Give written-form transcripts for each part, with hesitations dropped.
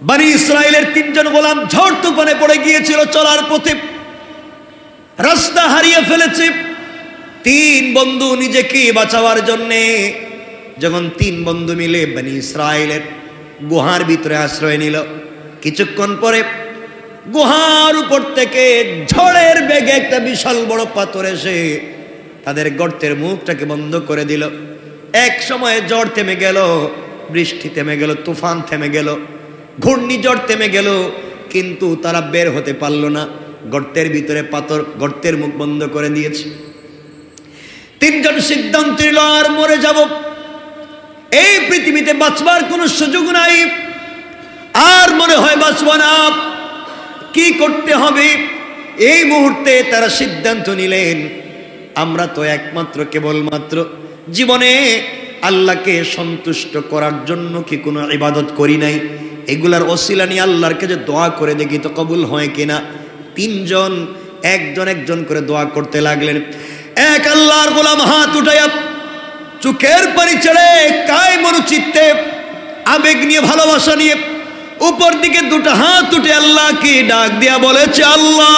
বনি ইসরাইলের 3 জন গোলাম ঝড় তুফানে পড়ে গিয়েছিল, চলার পথে রাস্তা হারিয়ে ফেলেছে। 3 বন্ধু নিজেকে বাঁচাবার জন্যে যখন 3 বন্ধু মিলে বনি ইসরাইলের গুহার ভিতরে আশ্রয় নিল, কিছুক্ষণ পরে গুহার উপর থেকে ঝড়ের বেগে একটা বিশাল বড় পাথর এসে তাদের গর্তের মুখটাকে বন্ধ করে দিল। এক সময়ে ঝড় থেমে গেল, বৃষ্টি থেমে গেল, তুফান থেমে গেল, ঘূর্ণিঝড় থেমে গেল, কিন্তু তারা বের হতে পারল না। গর্তের ভিতরে পাথর গর্তের মুখ বন্ধ করে দিয়েছে। 3 জন সিদ্ধান্ত নিল, আর মরে যাব, এই পৃথিবীতে বাঁচবার কোনো সুযোগ নাই, আর মনে হয় বাঁচব না, কি করতে হবে? এই মুহূর্তে তারা সিদ্ধান্ত নিলেন, আমরা তো একমাত্র কেবলমাত্র জীবনে আল্লাহকে সন্তুষ্ট করার জন্য কি কোনো ইবাদত করি নাই, এগুলার ওসিলা নিয়ে আল্লাহর কাছে দোয়া করে দেখি তো কবুল হয় কিনা। 3 জন একজন করে দোয়া করতে লাগলেন। এক আল্লাহর গোলাম হাত উঠাইয়া চোখের পানি ছেড়ে কায় মনোচিত্তে আবেগ নিয়ে ভালোবাসা নিয়ে উপর দিকে 2টা হাত উঠে আল্লাহকে ডাক দিয়া বলেছে, আল্লাহ,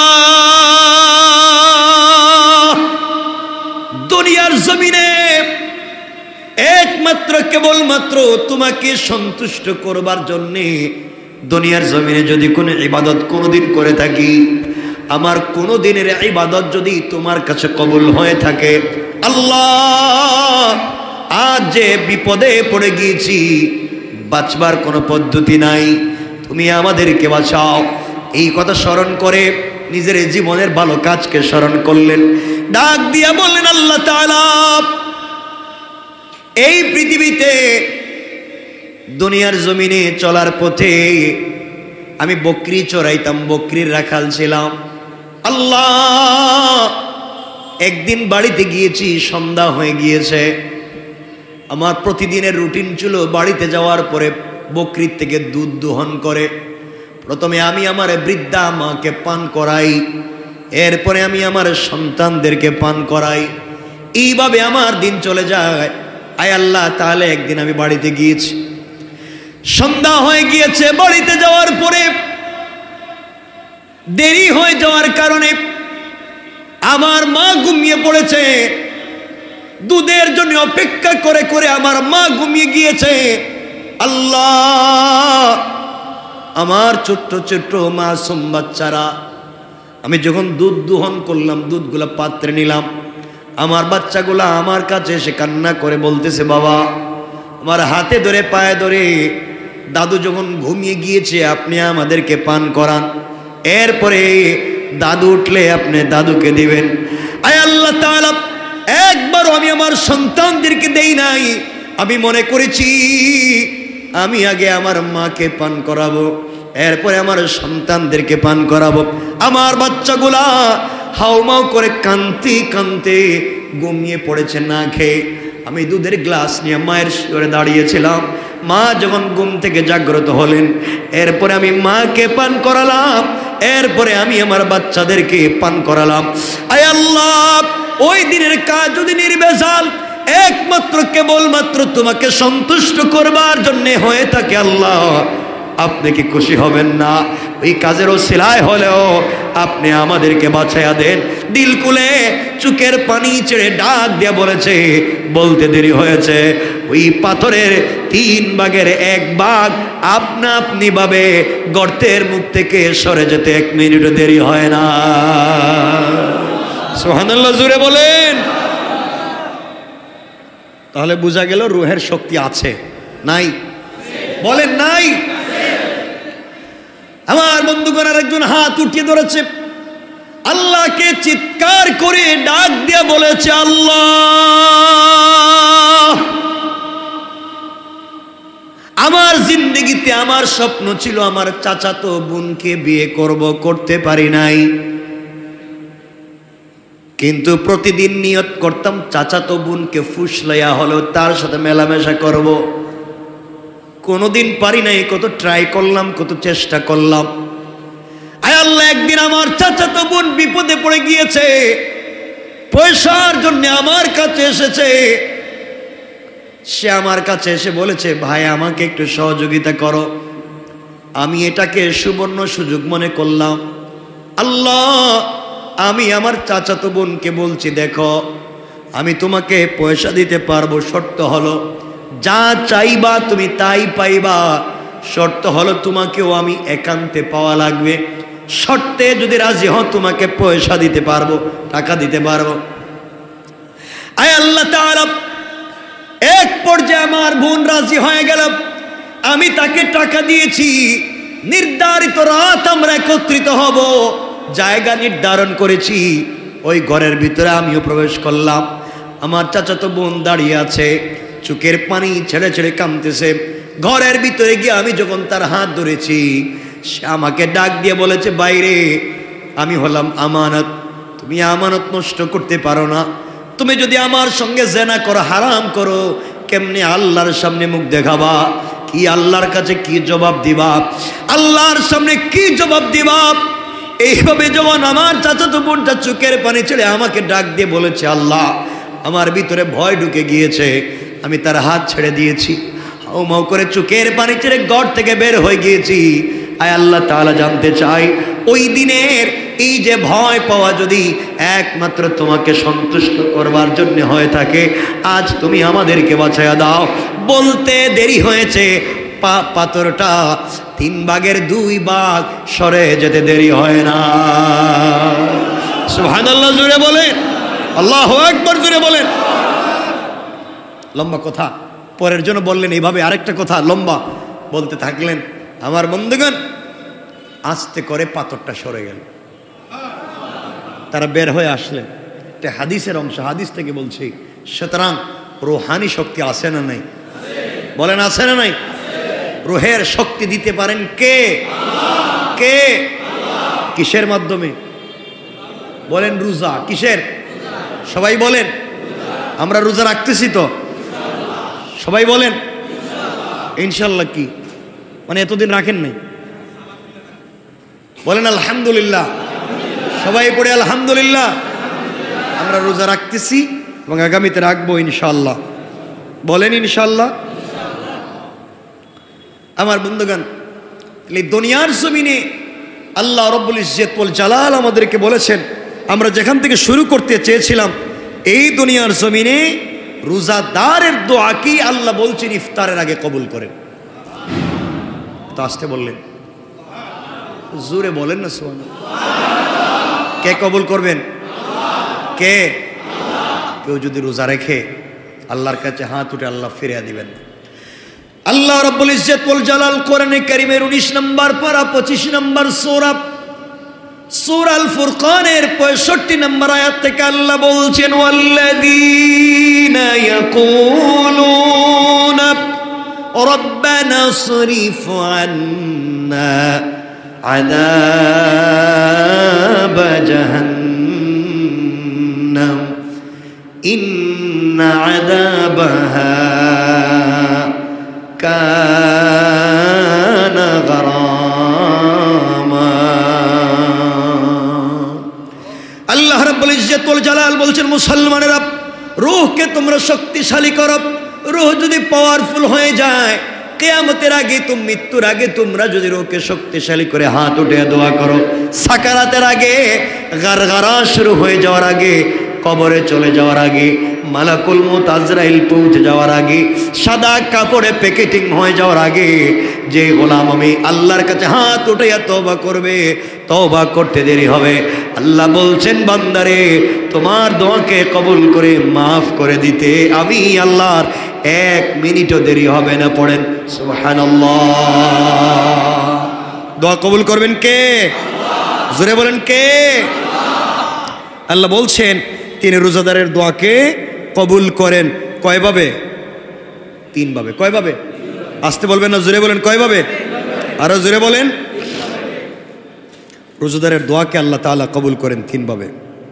দুনিয়ার জমিনে একমাত্র কেবলমাত্র তোমাকে সন্তুষ্ট করবার জন্যে দুনিয়ার জমিনে যদি কোনো ইবাদত কোনোদিন করে থাকি, আমার কোনো দিনের ইবাদত যদি তোমার কাছে কবুল হয়ে থাকে, আল্লাহ, আজ যে বিপদে পড়ে গিয়েছি, বাঁচবার কোনো পদ্ধতি নাই, তুমি আমাদেরকে বাঁচাও। এই কথা স্মরণ করে নিজের জীবনের ভালো কাজকে স্মরণ করলেন, ডাক দিয়া বললেন, আল্লাহ তাআলা, এই পৃথিবীতে দুনিয়ার জমিনে চলার পথে আমি বকরি চড়াইতাম, বকরির রাখাল ছিলাম। আল্লাহ, একদিন বাড়িতে গিয়েছি, সন্ধ্যা হয়ে গিয়েছে, আমার প্রতিদিনের রুটিন ছিল বাড়িতে যাওয়ার পরে বকরির থেকে দুধ দোহন করে প্রথমে আমি আমার বৃদ্ধা মাকে পান করাই, এরপরে আমি আমার সন্তানদেরকে পান করাই, এইভাবে আমার দিন চলে যায়। আয় আল্লাহ, তাহলে একদিন আমি বাড়িতে গিয়েছি, সন্ধ্যা হয়ে গিয়েছে, বাড়িতে যাওয়ার পরে দেরি হয়ে যাওয়ার কারণে আমার মা ঘুমিয়ে পড়েছে। দুধের জন্য অপেক্ষা করে করে আমার মা ঘুমিয়ে গিয়েছে। আল্লাহ, আমার ছোট্ট ছোট্ট মাসুম বাচ্চারা, আমি যখন দুধ দোহন করলাম, দুধগুলা পাত্রে নিলাম, আমার বাচ্চাগুলা আমার কাছে এসে কান্না করে বলতেছে, বাবা, আমার হাতে ধরে পায়ে ধরে, দাদু যখন ঘুমিয়ে গিয়েছে আপনি আমাদেরকে পান করান, এরপরে দাদু উঠলে আপনি দাদুকে দিবেন। আয় আল্লাহ তাআলা, একবারও আমি আমার সন্তানদেরকে দেই নাই, আমি মনে করেছি আমি আগে আমার মাকে পান করাবো, এরপরে আমার সন্তানদেরকে পান করাবো। আমার বাচ্চাগুলা হাউমাউ করে কাঁদতে কাঁদতে ঘুমিয়ে পড়েছে না খেয়ে। আমি দুধের গ্লাস নিয়ে মায়ের শিরে দাঁড়িয়েছিলাম। মা যখন ঘুম থেকে জাগ্রত হলেন, এরপরে আমি মাকে পান করালাম, এরপরে আমি আমার বাচ্চাদেরকে পান করালাম। আয় আল্লাহ, ওই দিনের কাজ যদি নির্ভেজাল একমাত্র কেবলমাত্র তোমাকে সন্তুষ্ট করবার জন্য হয়ে থাকে, আল্লাহ, আপনি কি খুশি হবেন না? ওই কাজের ওসিলায় হলেও আপনি আমাদেরকে বাঁচাইয়া দেন। দিল কুলে চোখের পানি ছেড়ে ডাক দিয়ে বলেছে, বলতে দেরি হয়েছে, ওই পাথরের 3 ভাগের 1 ভাগ আপনা আপনি ভাবে গর্তের মুখ থেকে সরে যেতে 1 মিনিটও দেরি হয় না। সুবহানাল্লাহ, জোরে বলেন। তাহলে বোঝা গেল রুহের শক্তি আছে, নাই? বলেন নাই? আমার বন্ধুগণ আরেকজন হাত উঠিয়ে ধরেছে, আল্লাহকে চিৎকার করে ডাক দিয়ে বলেছে, আল্লাহ, আমার জিন্দেগিতে আমার স্বপ্ন ছিল আমার চাচাতো বোনকে বিয়ে করব, করতে পারি নাই, কিন্তু প্রতিদিন নিয়ত করতাম চাচাতো বোনকে ফুসলাইয়া হলেও তার সাথে মেলামেশা করব, কোনোদিন পারি নাই। কত ট্রাই করলাম, কত চেষ্টা করলাম। আয় আল্লাহ, একদিন আমার চাচাতো বোন বিপদে পড়ে গিয়েছে, পয়সার জন্য আমার কাছে এসেছে। সে আমার কাছে এসে বলেছে, ভাই আমাকে একটু সহযোগিতা করো। আমি এটাকে সুবর্ণ সুযোগ মনে করলাম। আল্লাহ, আমি আমার চাচাতো বোনকে বলছি, দেখো আমি তোমাকে পয়সা দিতে পারবো, শর্ত হলো যা চাইবা তুমি তাই পাইবা, শর্ত হলো তোমাকেও আমি একান্তে পাওয়া লাগবে। শর্তে যদি রাজি হও তোমাকে পয়সা দিতে পারবো, টাকা দিতে পারবো। আয় আল্লাহ তাআলা, এক পর্যায়ে আমার বোন রাজি হয়ে গেল। আমি তাকে টাকা দিয়েছি। নির্ধারিত রাত আমরা একত্রিত হব, জায়গা নির্ধারণ করেছি। ওই ঘরের ভিতরে আমিও প্রবেশ করলাম। আমার চাচাতো বোন দাঁড়িয়ে আছে, চোখের পানি ছেড়ে ছেড়ে কাঁদতেছে। ঘরের ভিতরে গিয়ে আমি যখন তার হাত ধরেছি, সে আমাকে ডাক দিয়ে বলেছে, বাইরে আমি হলাম আমানত, তুমি আমানত নষ্ট করতে পারো না। তুমি যদি আমার সঙ্গে জেনা করো, হারাম করো, কেমনে আল্লাহর সামনে মুখ দেখাবা? কি আল্লাহর কাছে কি জবাব দিবা? আল্লাহর সামনে কি জবাব দিবা? এইভাবে যখন আমার চাচাতো বোনটা চোখের পানি ছেড়ে আমাকে ডাক দিয়ে বলেছে, আল্লাহ, আমার ভিতরে ভয় ঢুকে গিয়েছে, আমি তার হাত ছেড়ে দিয়েছি, হাউমাউ করে চোখের পানি ছেড়ে ঘর থেকে বের হয়ে গিয়েছি। আয় আল্লাহ তাআলা, জানতে চাই ওই দিনের এই যে ভয় পাওয়া যদি একমাত্র তোমাকে সন্তুষ্ট করবার জন্য হয়ে থাকে, আজ তুমি আমাদেরকে বাঁচাইয়া দাও। বলতে দেরি হয়েছে, পাথরটা 3 ভাগের 2 ভাগ সরে যেতে দেরি হয় না। সুবহানাল্লাহ জোরে বলেন, আল্লাহু আকবার জোরে বলেন। লম্বা কথা পরের জন্য বললেন, এইভাবে আরেকটা কথা লম্বা বলতে থাকলেন। আমার বন্ধুগণ, আস্তে করে পাথরটা সরে গেল, তারা বের হয়ে আসলেন। এটা হাদিসের অংশ, হাদিস থেকে বলছি। সুতরাং রুহানি শক্তি আছে না নাই? বলেন আছে না নাই? রুহের শক্তি দিতে পারেন কে? কে? কিসের মাধ্যমে? বলেন রোজা। কিসের? সবাই বলেন। আমরা রোজা রাখতেছি তো? সবাই বলেন ইনশাল্লাহ। কি মানে এতদিন রাখেন নাই? বলেন আলহামদুলিল্লাহ। সবাই পড়ে আলহামদুলিল্লাহ। আমরা রোজা রাখতেছি এবং আগামীতে রাখবো ইনশাল্লাহ। বলেন ইনশাল্লাহ। আমার বন্ধুগণ, এই দুনিয়ার জমিনে আল্লাহ রব্বুল ইজ্জত ওয়াল জালাল আমাদেরকে বলেছেন, আমরা যেখান থেকে শুরু করতে চেয়েছিলাম, এই দুনিয়ার জমিনে রোজাদারের দোয়া কি আল্লাহ বলছেন ইফতারের আগে কবুল করেন। তো আসতে বললেন, জোরে বলেন না সুবহানাল্লাহ। কে কবুল করবেন? কে? কেউ যদি রোজা রেখে আল্লাহর কাছে হাত উঠে আল্লাহ ফিরিয়ে দিবেন। আল্লাহ রাব্বুল ইজ্জত ওয়াল জালাল কোরআনে কারীমের 19 নম্বর পারা 25 নম্বর সূরা সূরা আল ফুরকানের 65 নম্বর আয়াত থেকে আল্লাহ বলছেন, ওয়াল্লাযীনা ইয়াকুলুনা রাব্বানা সরিফ আন্না আযাব জাহান্নাম ইন্না আযাবাহা কানা গরামা। আল্লাহ রাব্বুল ইজ্জত ওয়াল জালাল বলছেন, মুসলমানেরা, রূহকে তোমরা শক্তিশালী করো। রূহ যদি পাওয়ারফুল হয়ে যায়, কিয়ামতের আগে, মৃত্যুর আগে তোমরা যদি রূহকে শক্তিশালী করে হাত উঠে দোয়া করো, সাকারাতের আগে, গারগারা শুরু হয়ে যাওয়ার আগে, কবরে চলে যাওয়ার আগে, মালাকুল মউত আজরাইল পৌঁছে যাওয়ার আগে, সাদা কাপড়ে প্যাকেটিং হয়ে যাওয়ার আগে, যে গোলাম আমি আল্লাহর কাছে হাত উঠাইয়া তওবা করবে, তওবা করতে দেরি হবে। আল্লাহ বলছেন, বান্দারে, তোমার দোয়াকে কবুল করে মাফ করে দিতে আমি আল্লাহর 1 মিনিটও দেরি হবে না। পড়েন সুবহানাল্লাহ। দোয়া কবুল করবেন কে? জোরে বলেন কে? আল্লাহ বলছেন তিনি রোজাদারের দোয়াকে কবুল করেন। কয়ভাবে? 3 ভাবে। কয়ভাবে? আসতে বলবেন না, জোরে বলেন কয়ভাবে? আরো জোরে বলেন। রোজাদারের দোয়াকে আল্লাহ তাআলা কবুল করেন 3 ভাবে।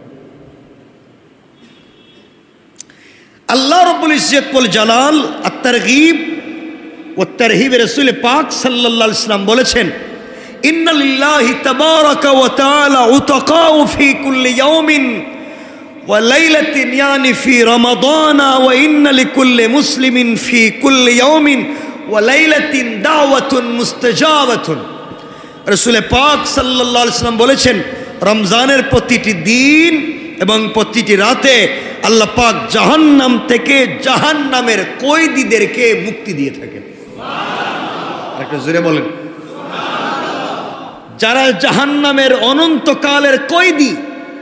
আল্লাহ রাব্বুল ইজ্জত ওয়াল জালাল আত-তারগীব ওয়া তারহিব রাসূল পাক সাল্লাল্লাহু আলাইহি ওয়াসাল্লাম বলেছেন, ইন্না লিল্লাহি তাবারাকা ওয়া তাআলা উতাকাউ ফি কুল্লি ইয়াউমিন ওয়া লাইলাতিন ইয়ানি ফি রমাদান ওয়া ইন্না লিকুল্লি মুসলিমিন ফি কুল্লি ইয়াউমিন ওয়া লাইলাতিন দাওয়াতুন মুস্তাজাবাতুন। রাসূল পাক সাল্লাল্লাহু আলাইহি ওয়াসাল্লাম বলেছেন, রমজানের প্রতিটি দিন এবং প্রতিটি রাতে আল্লাহ পাক জাহান্নাম থেকে জাহান্নামের কয়েদিদেরকে মুক্তি দিয়ে থাকেন। আরেকটু জোরে বলেন। যারা জাহান্নামের অনন্তকালের কয়েদি,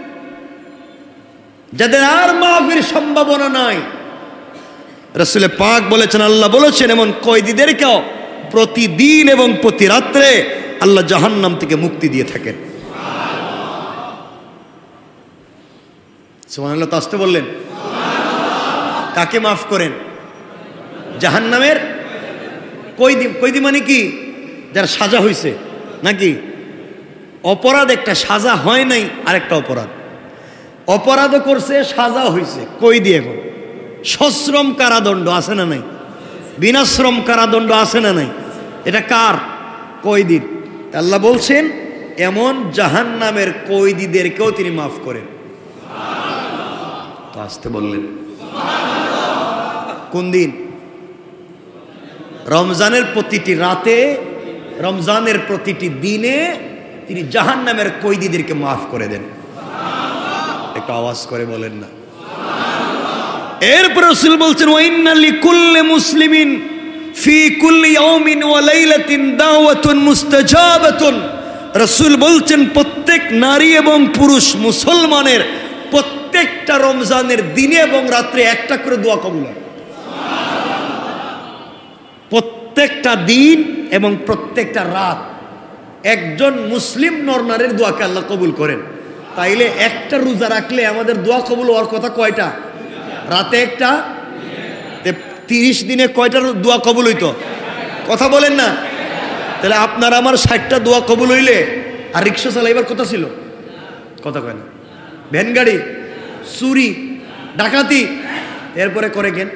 যাদের আর মাফির সম্ভাবনা নাই, রাসূল পাক বলেছেন, আল্লাহ বলেছেন এমন কয়েদিদেরকেও প্রতিদিন এবং প্রতি রাত্রে আল্লাহ জাহান্নাম থেকে মুক্তি দিয়ে থাকেন। সুবহানাল্লাহ। তো আসতে বললেন। কাকে মাফ করেন? জাহান্নামের কয়েদি। কয়েদি মানে কি? যার সাজা হয়েছে নাকি? অপরাধ একটা, সাজা হয় নাই আরেকটা অপরাধ। অপরাধও করছে, সাজা হয়েছে, কয়েদি। এখন সশ্রম কারাদণ্ড আছে না নাই? বিনাশ্রম কারাদণ্ড আছে না নাই? এটা কার? কয়েদির। আল্লাহ বলছেন এমন জাহান্নামের কয়েদিদেরকেও তিনি মাফ করেন। তো আসতে বললেন। কোন দিন? রমজানের প্রতিটি রাতে, রমজানের প্রতিটি দিনে তিনি জাহান্নামের কয়েদিদেরকে মাফ করে দেন। একটু আওয়াজ করে বলেন না। এরপর রাসূল বলছেন, ওয়া ইন্না লিকুল্লি মুসলিমিন ফি কুল্লি ইয়াউমিন ওয়া লাইলাতিন দাওয়াতুন মুস্তাজাবাতুন। রাসূল বলছেন প্রত্যেক নারী এবং পুরুষ মুসলমানের প্রত্যেকটা রমজানের দিনে এবং রাত্রে একটা করে দোয়া কবুল হয়। প্রত্যেকটা দিন এবং প্রত্যেকটা রাত একজন মুসলিম নরনারীর দোয়াকে আল্লাহ কবুল করেন। তাইলে একটা রোজা রাখলে আমাদের দোয়া কবুল হওয়ার কথা কয়টা? রাতে একটা। 30 দিনে কয়টা দোয়া কবুল হইতো? কথা বলেন না। তাহলে আপনার আমার 60টা দোয়া কবুল হইলে আর রিক্সা চালাইবার কথা ছিল? কথা কয় না। ভ্যান গাড়ি, চুরি, ডাকাতি, এরপরে করে কেন?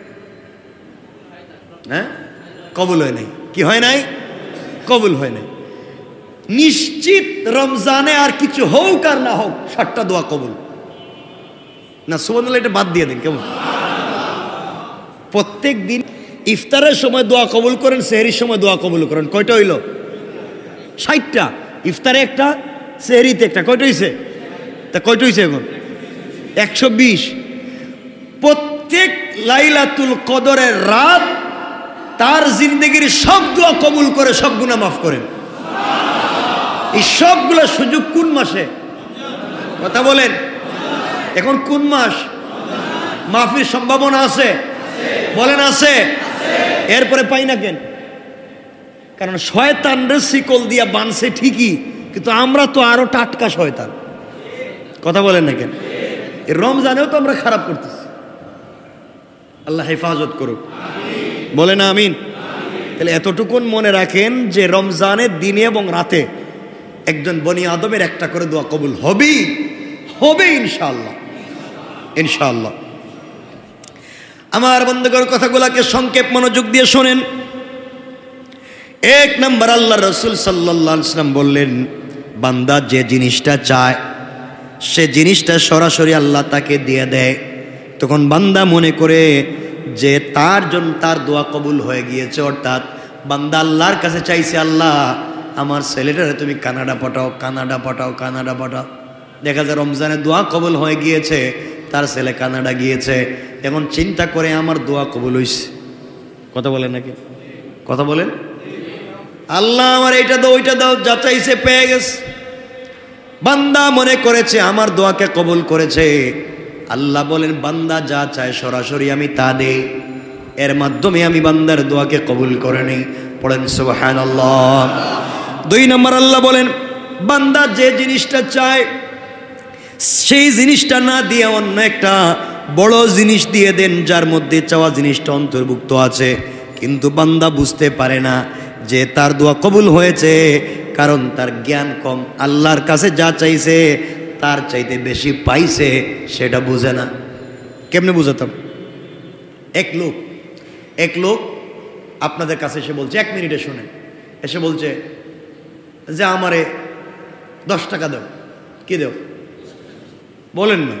হ্যাঁ, কবুল হয় নাই। কি হয় নাই? কবুল হয় নাই। নিশ্চিত রমজানে আর কিছু হোক আর না হোক 60টা দোয়া কবুল না। সুবহানাল্লাহ। এটা বাদ দিয়ে দিন কেমন? প্রত্যেক দিন ইফতারের সময় দোয়া কবুল করেন, সেহরির সময় দোয়া কবুল করেন। কয়টা হইল? 60টা। ইফতারে একটা, সেহরিতে একটা। কয়টা হইছে? তা কয়টা হইছে এখন? 120। প্রত্যেক লাইলাতুল কদরের রাত তার জিন্দগির সব দোয়া কবুল করে, সব গুনাহ মাফ করেন। এই সবগুলো সুযোগ কোন মাসে? কথা বলেন। এখন কোন মাস? মাফির সম্ভাবনা আছে? বলেন আছে। এরপরে পাই না কেন? কারণ শয়তানরে শিকল দিয়া বানছে ঠিকই, কিন্তু আমরা তো আরো টাটকা শয়তান। কথা বলেন না কেন? এই রমজানেও তো আমরা খারাপ করতেছি। আল্লাহ হেফাজত করুক। বলে না আমিন। তাহলে এতটুকুন মনে রাখেন যে রমজানের দিনে এবং রাতে একজন বনি আদমের একটা করে দোয়া কবুল হবেই হবে ইনশাআল্লাহ। ইনশাআল্লাহ। আমার বন্ধুগণ, কথাগুলোকে সংক্ষেপ মনোযোগ দিয়ে শোনেন। 1 নম্বর, আল্লাহ রাসূল সাল্লাল্লাহু আলাইহি ওয়াসাল্লাম বললেন, বান্দা যে জিনিসটা চায় সে জিনিসটা সরাসরি আল্লাহ তাকে দিয়ে দেয়। তখন বান্দা মনে করে যে তার জন্য তার দোয়া কবুল হয়ে গিয়েছে। অর্থাৎ বান্দা আল্লাহর কাছে চাইছে, আল্লাহ আমার ছেলেটারে তুমি কানাডা পাঠাও, কানাডা পাঠাও, কানাডা পাঠাও। দেখা যায় রমজানে দোয়া কবুল হয়ে গিয়েছে, তার ছেলে কানাডা গিয়েছে। এখন চিন্তা করে আমার দোয়া কবুল হইছে। কথা বলেন নাকি? কথা বলেন। আল্লাহ আমার এইটা দাও, ওইটা দাও, যা চাইছে পেয়ে গেছে। বান্দা মনে করেছে আমার দোয়াকে কবুল করেছে। আল্লাহ বলেন, বান্দা যা চায় সরাসরি আমি তা দেই, এর মাধ্যমে আমি বান্দার দোয়াকে কবুল করে নেই। পড়েন সুবহানাল্লাহ। 2 নম্বর, আল্লাহ বলেন, বান্দা যে জিনিসটা চায় সেই জিনিসটা না দিয়ে অন্য একটা বড় জিনিস দিয়ে দেন, যার মধ্যে চাওয়া জিনিসটা অন্তর্ভুক্ত আছে। কিন্তু বান্দা বুঝতে পারে না যে তার দোয়া কবুল হয়েছে, কারণ তার জ্ঞান কম। আল্লাহর কাছে যা চাইছে তার চাইতে বেশি পাইছে, সেটা বুঝে না। কেমনে বুঝাতাম? এক লোক আপনাদের কাছে এসে বলছে, 1 মিনিটে শুনে, এসে বলছে যে আমারে 10 টাকা দাও। কি দেও? বলেন না।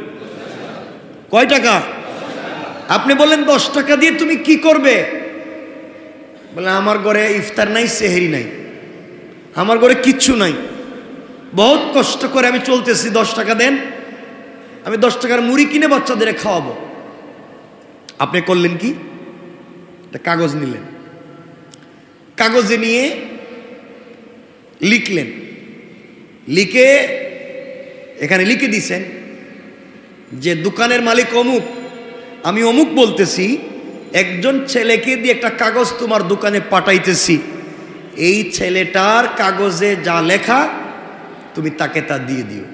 কয় টাকা? আপনি বলেন 10 টাকা দিয়ে তুমি কি করবে? বলে আমার ঘরে ইফতার নাই, সেহরি নাই, আমার ঘরে কিচ্ছু নাই, বহুত কষ্ট করে আমি চলতেছি, 10 টাকা দেন, আমি 10 টাকার মুড়ি কিনে বাচ্চাদের খাওয়াবো। আপনি করলেন কি, একটা কাগজ নিলেন, কাগজে নিয়ে লিখলেন, লিখে এখানে লিখে দিছেন যে দোকানের মালিক অমুক, আমি অমুক বলতেছি, একজন ছেলেকে দিয়ে একটা কাগজ তোমার দোকানে পাঠাইতেছি, এই ছেলেটার কাগজে যা লেখা তুমি তাকে তা দিয়ে দিও।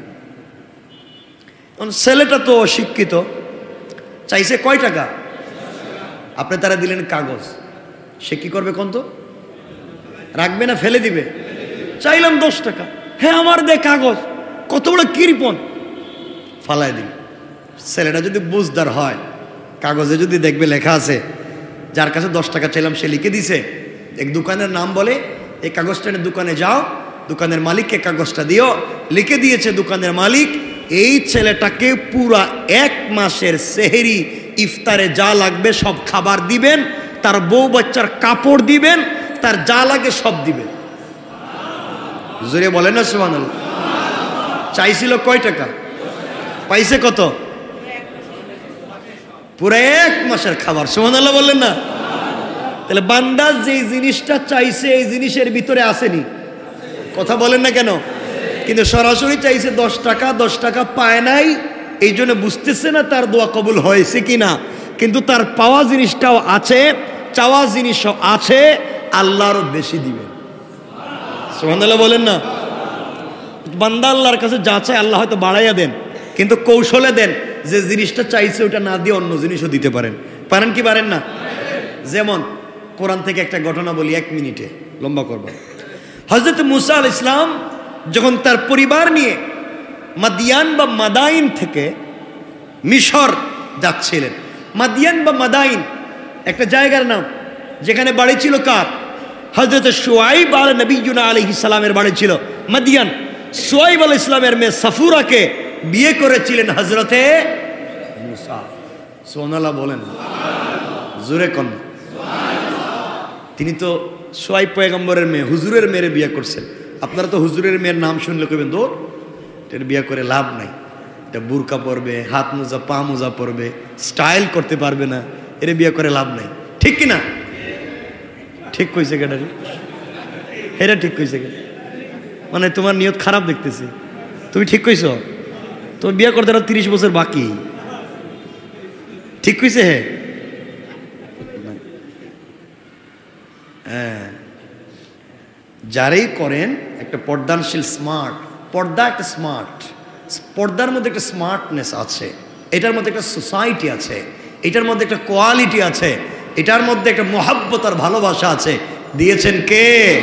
ছেলেটা তো অশিক্ষিত, চাইছে কয় টাকা, আপনি তারা দিলেন কাগজ, সে কি করবে কোন তো, রাখবে না ফেলে দিবে? চাইলাম 10 টাকা, হ্যাঁ আমার দে কাগজ, কত বড় কৃপণ, ফালাই দিল। ছেলেটা যদি বুঝদার হয়, কাগজে যদি দেখবে লেখা আছে, যার কাছে 10 টাকা চাইলাম সে লিখে দিছে, এক দোকানের নাম বলে, এই কাগজটা নিয়ে দোকানে যাও, দোকানের মালিককে কাগজটা দিও, লিখে দিয়েছে দোকানের মালিক, এই ছেলেটাকে পুরা 1 মাসের সেহরি ইফতারে যা লাগবে সব খাবার দিবেন, তার বউ বাচ্চার কাপড় দিবেন, তার যা লাগে সব দিবেন। জোরে বলেন না সুবহানাল্লাহ। চাইছিল কয় টাকা, পাইছে কত? পুরো 1 মাসের খাবার। সুবহানাল্লাহ বললেন না? তাহলে বান্দা যে জিনিসটা চাইছে এই জিনিসের ভিতরে আসেনি, কথা বলেন না কেন? কিন্তু সরাসরি চাইছে 10 টাকা, 10 টাকা পায় নাই, এই জন্য বুঝতেছে না তার দোয়া কবুল হয়েছে কিনা, কিন্তু তার পাওয়া জিনিসটাও আছে, চাওয়া জিনিসও আছে, আল্লাহরও বেশি দিবে। সুবহানাল্লাহ বলেন না? বান্দা আল্লাহর কাছে যা চায় আল্লাহ হয়তো বাড়াইয়া দেন, কিন্তু কৌশলে দেন, যে জিনিসটা চাইছে ওটা না দিয়ে অন্য জিনিসও দিতে পারেন। পারেন কি পারেন না? যেমন কোরআন থেকে একটা ঘটনা বলি, 1 মিনিটে, লম্বা করব। হযরত মুসা আলাইহিস সালাম যখন তার পরিবার নিয়ে মাদিয়ান বা মাদাইন থেকে মিশর যাচ্ছিলেন, মাদিয়ান বা মাদাইন একটা জায়গার নাম, যেখানে বাড়ি ছিল কার? হযরত শুআইব নবিয়্যুনা আলাইহিস সালামের বাড়ি ছিল মাদিয়ান। শুআইব আলাইহিস সালামের মেয়ে সাফুরাকে বিয়ে করেছিলেন হযরতে মুসা। সুবহানাল্লাহ বলেন, জোরে কোন? তিনি তো শুআইব পয়গম্বরের মেয়ে, হুজুরের মেয়ের বিয়ে করছেন। আপনারা তো হুজুরের মেয়ের নাম শুনলে কইবেন দূর, এর বিয়ে করে লাভ নাই, এটা বুরকা পরবে, হাত মোজা পা মোজা পরবে, স্টাইল করতে পারবে না, এর বিয়ে করে লাভ নাই। ঠিক কিনা? ঠিক কইছে কেডারি? এটা ঠিক কইছে কে? মানে তোমার নিয়ত খারাপ দেখতেছি। তুমি ঠিক কইছো, তোমার বিয়ে করতে আরো 30 বছর বাকি। ঠিক কইছে? হ্যাঁ, যারাই করেন একটা পর্দানশীল, স্মার্ট, পর্দা একটা স্মার্ট, পর্দার মধ্যে একটা স্মার্টনেস আছে, এটার মধ্যে একটা সোসাইটি আছে, এটার মধ্যে একটা কোয়ালিটি আছে, এটার মধ্যে একটা মহাব্বত আর ভালোবাসা আছে। দিয়েছেন কে?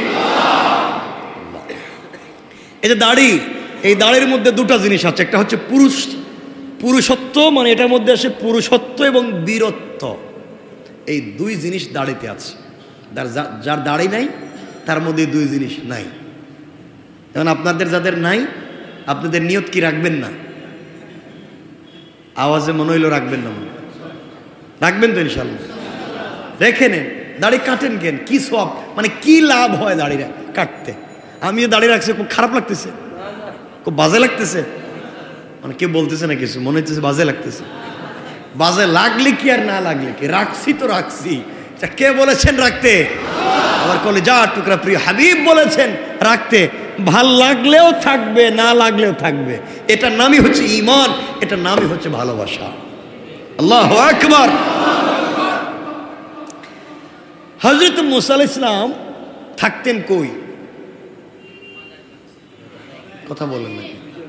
এই যে দাড়ি, এই দাড়ির মধ্যে 2টা জিনিস আছে, একটা হচ্ছে পুরুষত্ব, মানে এটার মধ্যে আসে পুরুষত্ব এবং বীরত্ব, এই 2 জিনিস দাড়িতে আছে। যার দাড়ি নাই তার মধ্যে 2 জিনিস নাই। এখন আপনাদের যাদের নাই, আপনাদের নিয়ত কি রাখবেন না? আওয়াজে মনে হইলো রাখবেন না, মনে রাখবেন তো ইনশাল্লাহ। রেখে নেন, দাড়ি কাটেন কেন? কি সব, মানে কি লাভ হয় দাড়ি কাটতে? আমিও দাড়ি রাখছি, খুব খারাপ লাগতেছে, খুব বাজে লাগতেছে, মানে কেউ বলতেছে না কিছু, মনে হচ্ছে বাজে লাগতেছে। বাজে লাগলে কি আর না লাগলে কি, রাখছি তো রাখছি। কে বলেছেন রাখতে? আমার কলিজা টুকরা প্রিয় হাবিব বলেছেন রাখতে। ভাল লাগলেও থাকবে, না লাগলেও থাকবে, এটার নামই হচ্ছে ঈমান, এটার নামই হচ্ছে ভালোবাসা। আল্লাহু আকবার। হযরত মুসা আলাইহিস সালাম থাকতেন কই? কথা বলেন না?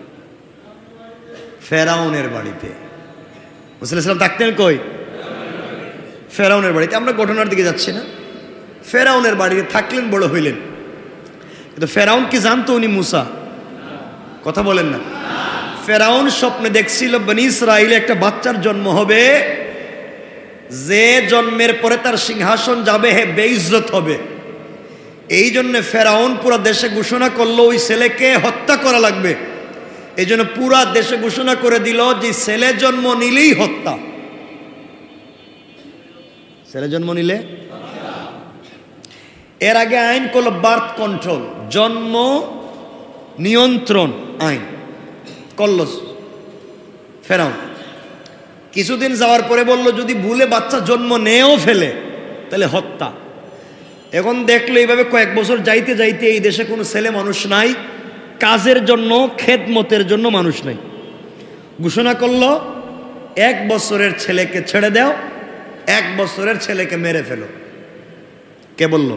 ফেরাউনের বাড়িতে। মুসা আলাইহিস সালাম থাকতেন কই? ফেরাউনের বাড়িতে। আমরা ঘটনার দিকে যাচ্ছি না, ফেরাউনের বাড়িতে থাকলেন, বড় হইলেন। কিন্তু ফেরাউন কি জানতো উনি মুসা? কথা বলেন না? ফেরাউন স্বপ্নে দেখছিল বনি ইসরাইলে একটা বাচ্চার জন্ম হবে, যে জন্মের পরে তার সিংহাসন যাবে, হে বেইজ্জত হবে। এই জন্য ফেরাউন পুরো দেশে ঘোষণা করলো ওই ছেলেকে হত্যা করা লাগবে। এই জন্য পুরা দেশে ঘোষণা করে দিল যে ছেলে জন্ম নিলেই হত্যা, ছেলে জন্ম নিলে। এর আগে আইন করলো বার্থ কন্ট্রোল, জন্ম নিয়ন্ত্রণ আইন করল ফেরাউন। কিছুদিন যাওয়ার পরে বলল যদি ভুলে বাচ্চা জন্ম নেও ফেলে তাহলে হত্যা। এখন দেখলো এইভাবে কয়েক বছর যাইতে যাইতে এই দেশে কোনো ছেলে মানুষ নাই, কাজের জন্য খেদমতের জন্য মানুষ নাই। ঘোষণা করলো 1 বছরের ছেলেকে ছেড়ে দাও, 1 বছরের ছেলেকে মেরে ফেলো। কে বলল?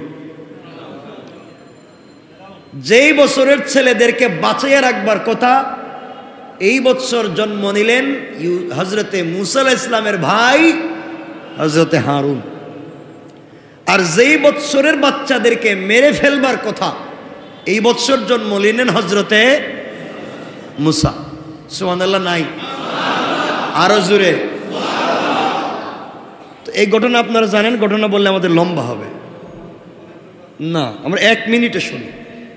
যেই বছরের ছেলেদেরকে বাঁচাইয়া রাখবার কথা এই বছর জন্ম নিলেন হজরতে মুসা আলাইহিস সালামের ভাই হজরতে হারুন, আর যেই বছরের বাচ্চাদেরকে মেরে ফেলবার কথা এই বছর জন্ম নিলেন হজরতে মুসা। সুবহানাল্লাহ নাই? আরো জোরে। তো এই ঘটনা আপনারা জানেন, ঘটনা বললে আমাদের লম্বা হবে না, আমরা 1 মিনিটে শুনি।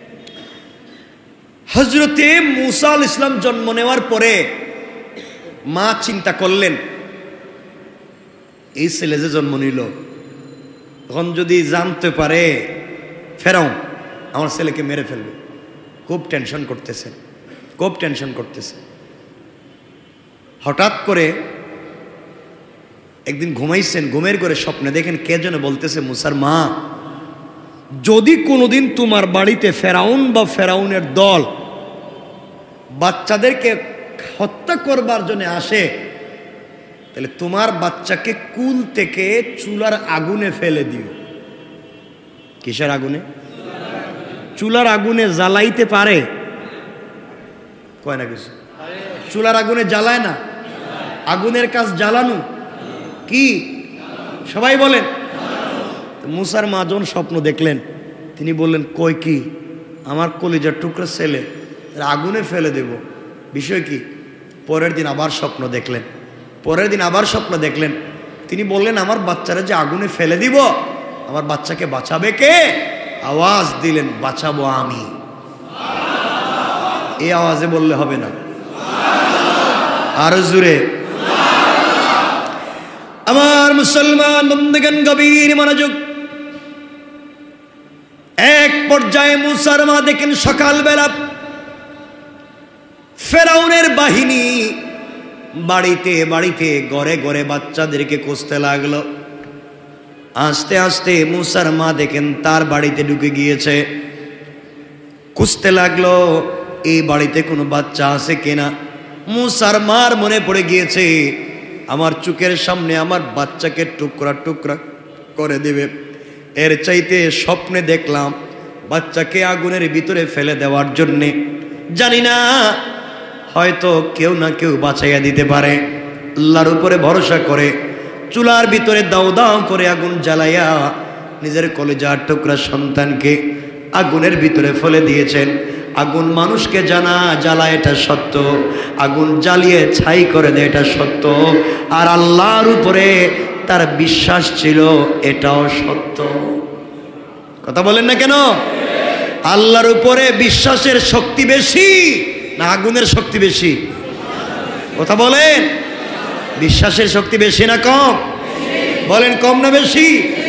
হজরতে মুসা আলাইহিস সালাম জন্ম নেওয়ার পরে মা চিন্তা করলেন এই ছেলে যে জন্ম নিল, তখন যদি জানতে পারে ফেরাউন আমার ছেলেকে মেরে ফেলবে, খুব টেনশন করতেছেন, খুব টেনশন করতেছে। হঠাৎ করে একদিন ঘুমাইছেন, ঘুমের ঘরে স্বপ্নে দেখেন কে যেন বলতেছে, মুসার মা, যদি কোনোদিন তোমার বাড়িতে ফেরাউন বা ফেরাউনের দল বাচ্চাদেরকে হত্যা করবার জন্য আসে, তাহলে তোমার বাচ্চাকে কুল থেকে চুলার আগুনে ফেলে দিও। কিসের আগুনে? চুলার আগুনে জ্বালাইতে পারে? কয় না কিছু। চুলার আগুনে জ্বালায় না, আগুনের কাজ জ্বালানো। কি সবাই বলেন? মুসার মা যখন স্বপ্ন দেখলেন তিনি বললেন, কই কি আমার কলিজার টুকরা ছেলে আগুনে ফেলে দেব, বিষয় কি? পরের দিন আবার স্বপ্ন দেখলেন, পরের দিন আবার স্বপ্ন দেখলেন। তিনি বললেন, আমার বাচ্চারা যে আগুনে ফেলে দিব, আমার বাচ্চাকে বাঁচাবে কে? আওয়াজ দিলেন, বাঁচাবো আমি। এই আওয়াজে বললে হবে না, আরো জোরে। আমার মুসলমান বন্ধুগণ গভীর মনোযোগ। এক পর্যায়ে মুসার মা দেখেন সকালবেলা ফেরাউনের বাহিনী বাড়িতে বাড়িতে ঘরে ঘরে বাচ্চাদেরকে খুঁজতে লাগলো। আস্তে আস্তে মুসার মা দেখেন তার বাড়িতে ঢুকে গিয়েছে, খুঁজতে লাগলো এই বাড়িতে কোনো বাচ্চা আছে কিনা। মুসার মার মনে পড়ে গিয়েছে, আমার চোখের সামনে আমার বাচ্চাকে টুকরা টুকরা করে দেবে, এর চাইতে স্বপ্নে দেখলাম বাচ্চাকে আগুনের ভিতরে ফেলে দেওয়ার জন্যে। জানি না, হয়তো কেউ না কেউ বাঁচাইয়া দিতে পারে। আল্লাহর উপরে ভরসা করে চুলার ভিতরে দাও দাও করে আগুন জ্বালাইয়া নিজের কলিজার টুকরা সন্তানকে আগুনের ভিতরে ফেলে দিয়েছেন। আগুন মানুষকে জ্বালায়, এটা সত্য। আগুন জ্বালিয়ে ছাই করে দেয়, এটা সত্য। আর আল্লাহর উপরে তার বিশ্বাস ছিল, এটাও সত্য। কথা বলেন না কেন? আল্লাহর উপরে বিশ্বাসের শক্তি বেশি না আগুনের শক্তি বেশি? কথা বলেন, বিশ্বাসের শক্তি বেশি না কম? বলেন, কম না বেশি?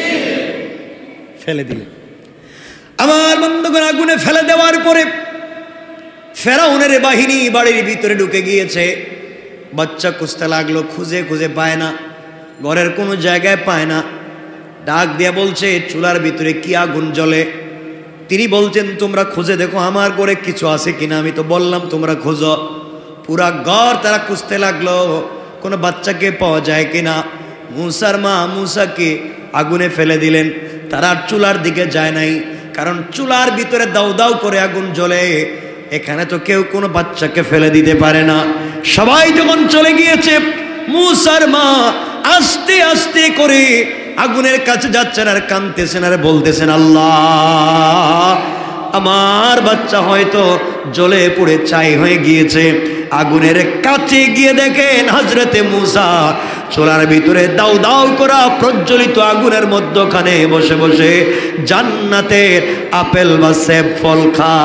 ফেলে দিলেন। আমার বন্ধুগণ, আগুনে ফেলে দেওয়ার পরে ফেরাউনের বাহিনী বাড়ির ভিতরে ঢুকে গিয়েছে। বাচ্চা খুঁজতে লাগলো, খুঁজে খুঁজে পায় না, ঘরের কোনো জায়গায় পায় না। ডাক দিয়া বলছে, চুলার ভিতরে কি আগুন জ্বলে? তিনি বলছেন, তোমরা খুঁজে দেখো আমার ঘরে কিছু আছে কিনা। আমি তো বললাম তোমরা খোঁজো। পুরা ঘর তারা খুঁজতে লাগলো, কোনো বাচ্চাকে পাওয়া যায় কিনা। মুসার মা মুসাকে আগুনে ফেলে দিলেন। তারা আর চুলার দিকে যায় নাই, কারণ চুলার ভিতরে দাউ দাউ করে আগুন জ্বলে, এখানে তো কেউ কোনো বাচ্চাকে ফেলে দিতে পারে না। সবাই যখন চলে গিয়েছে, মুসার মা আস্তে আস্তে করে আগুনের কাছে যাচ্ছেন আর কাঁদতেছেন আর বলতেছেন, আল্লাহ, আমার বাচ্চা হয়তো জ্বলে পুড়ে ছাই হয়ে গিয়েছে। আগুনের কাছে গিয়ে দেখেন হযরতে মুসা চুলার ভিতরে দাউ দাউ করা প্রজ্বলিত আগুনের মধ্যখানে বসে বসে জান্নাতের আপেল বা সেব ফল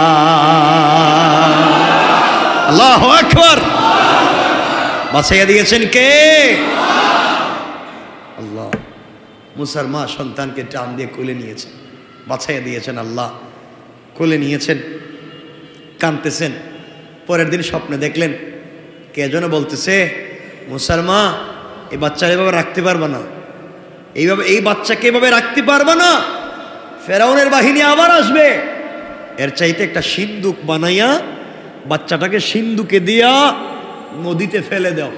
খায়। আল্লাহু আকবার। বাঁচাইয়া দিয়েছেন কে? আল্লাহ। মুসার মা সন্তানকে টান দিয়ে কোলে নিয়েছে, বাছাইয়া দিয়েছেন আল্লাহ। কোলে নিয়েছেন, কাঁদতেছেন। পরের দিন স্বপ্নে দেখলেন কে যেন বলতেছে, মুসার মা এই বাচ্চার এভাবে রাখতে পারবে না, এইভাবে এই বাচ্চাকে এভাবে রাখতে পারবে না, ফেরাউনের বাহিনী আবার আসবে, এর চাইতে একটা সিন্দুক বানাইয়া বাচ্চাটাকে সিন্দুকে দিয়া নদীতে ফেলে দাও।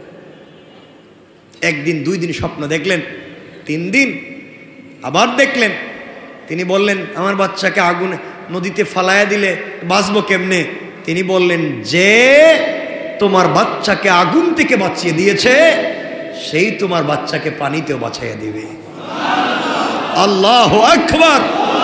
একদিন, 2 দিন স্বপ্ন দেখলেন, 3 দিন আবার দেখলেন। তিনি বললেন আমার বাচ্চাকে আগুনে নদীতে ফালাইয়া দিলে বাঁচবো কেমনে? তিনি বললেন যে তোমার বাচ্চাকে আগুন থেকে বাঁচিয়ে দিয়েছে সেই তোমার বাচ্চাকে পানিতেও বাঁচাইয়া দিবে। আল্লাহু আকবার।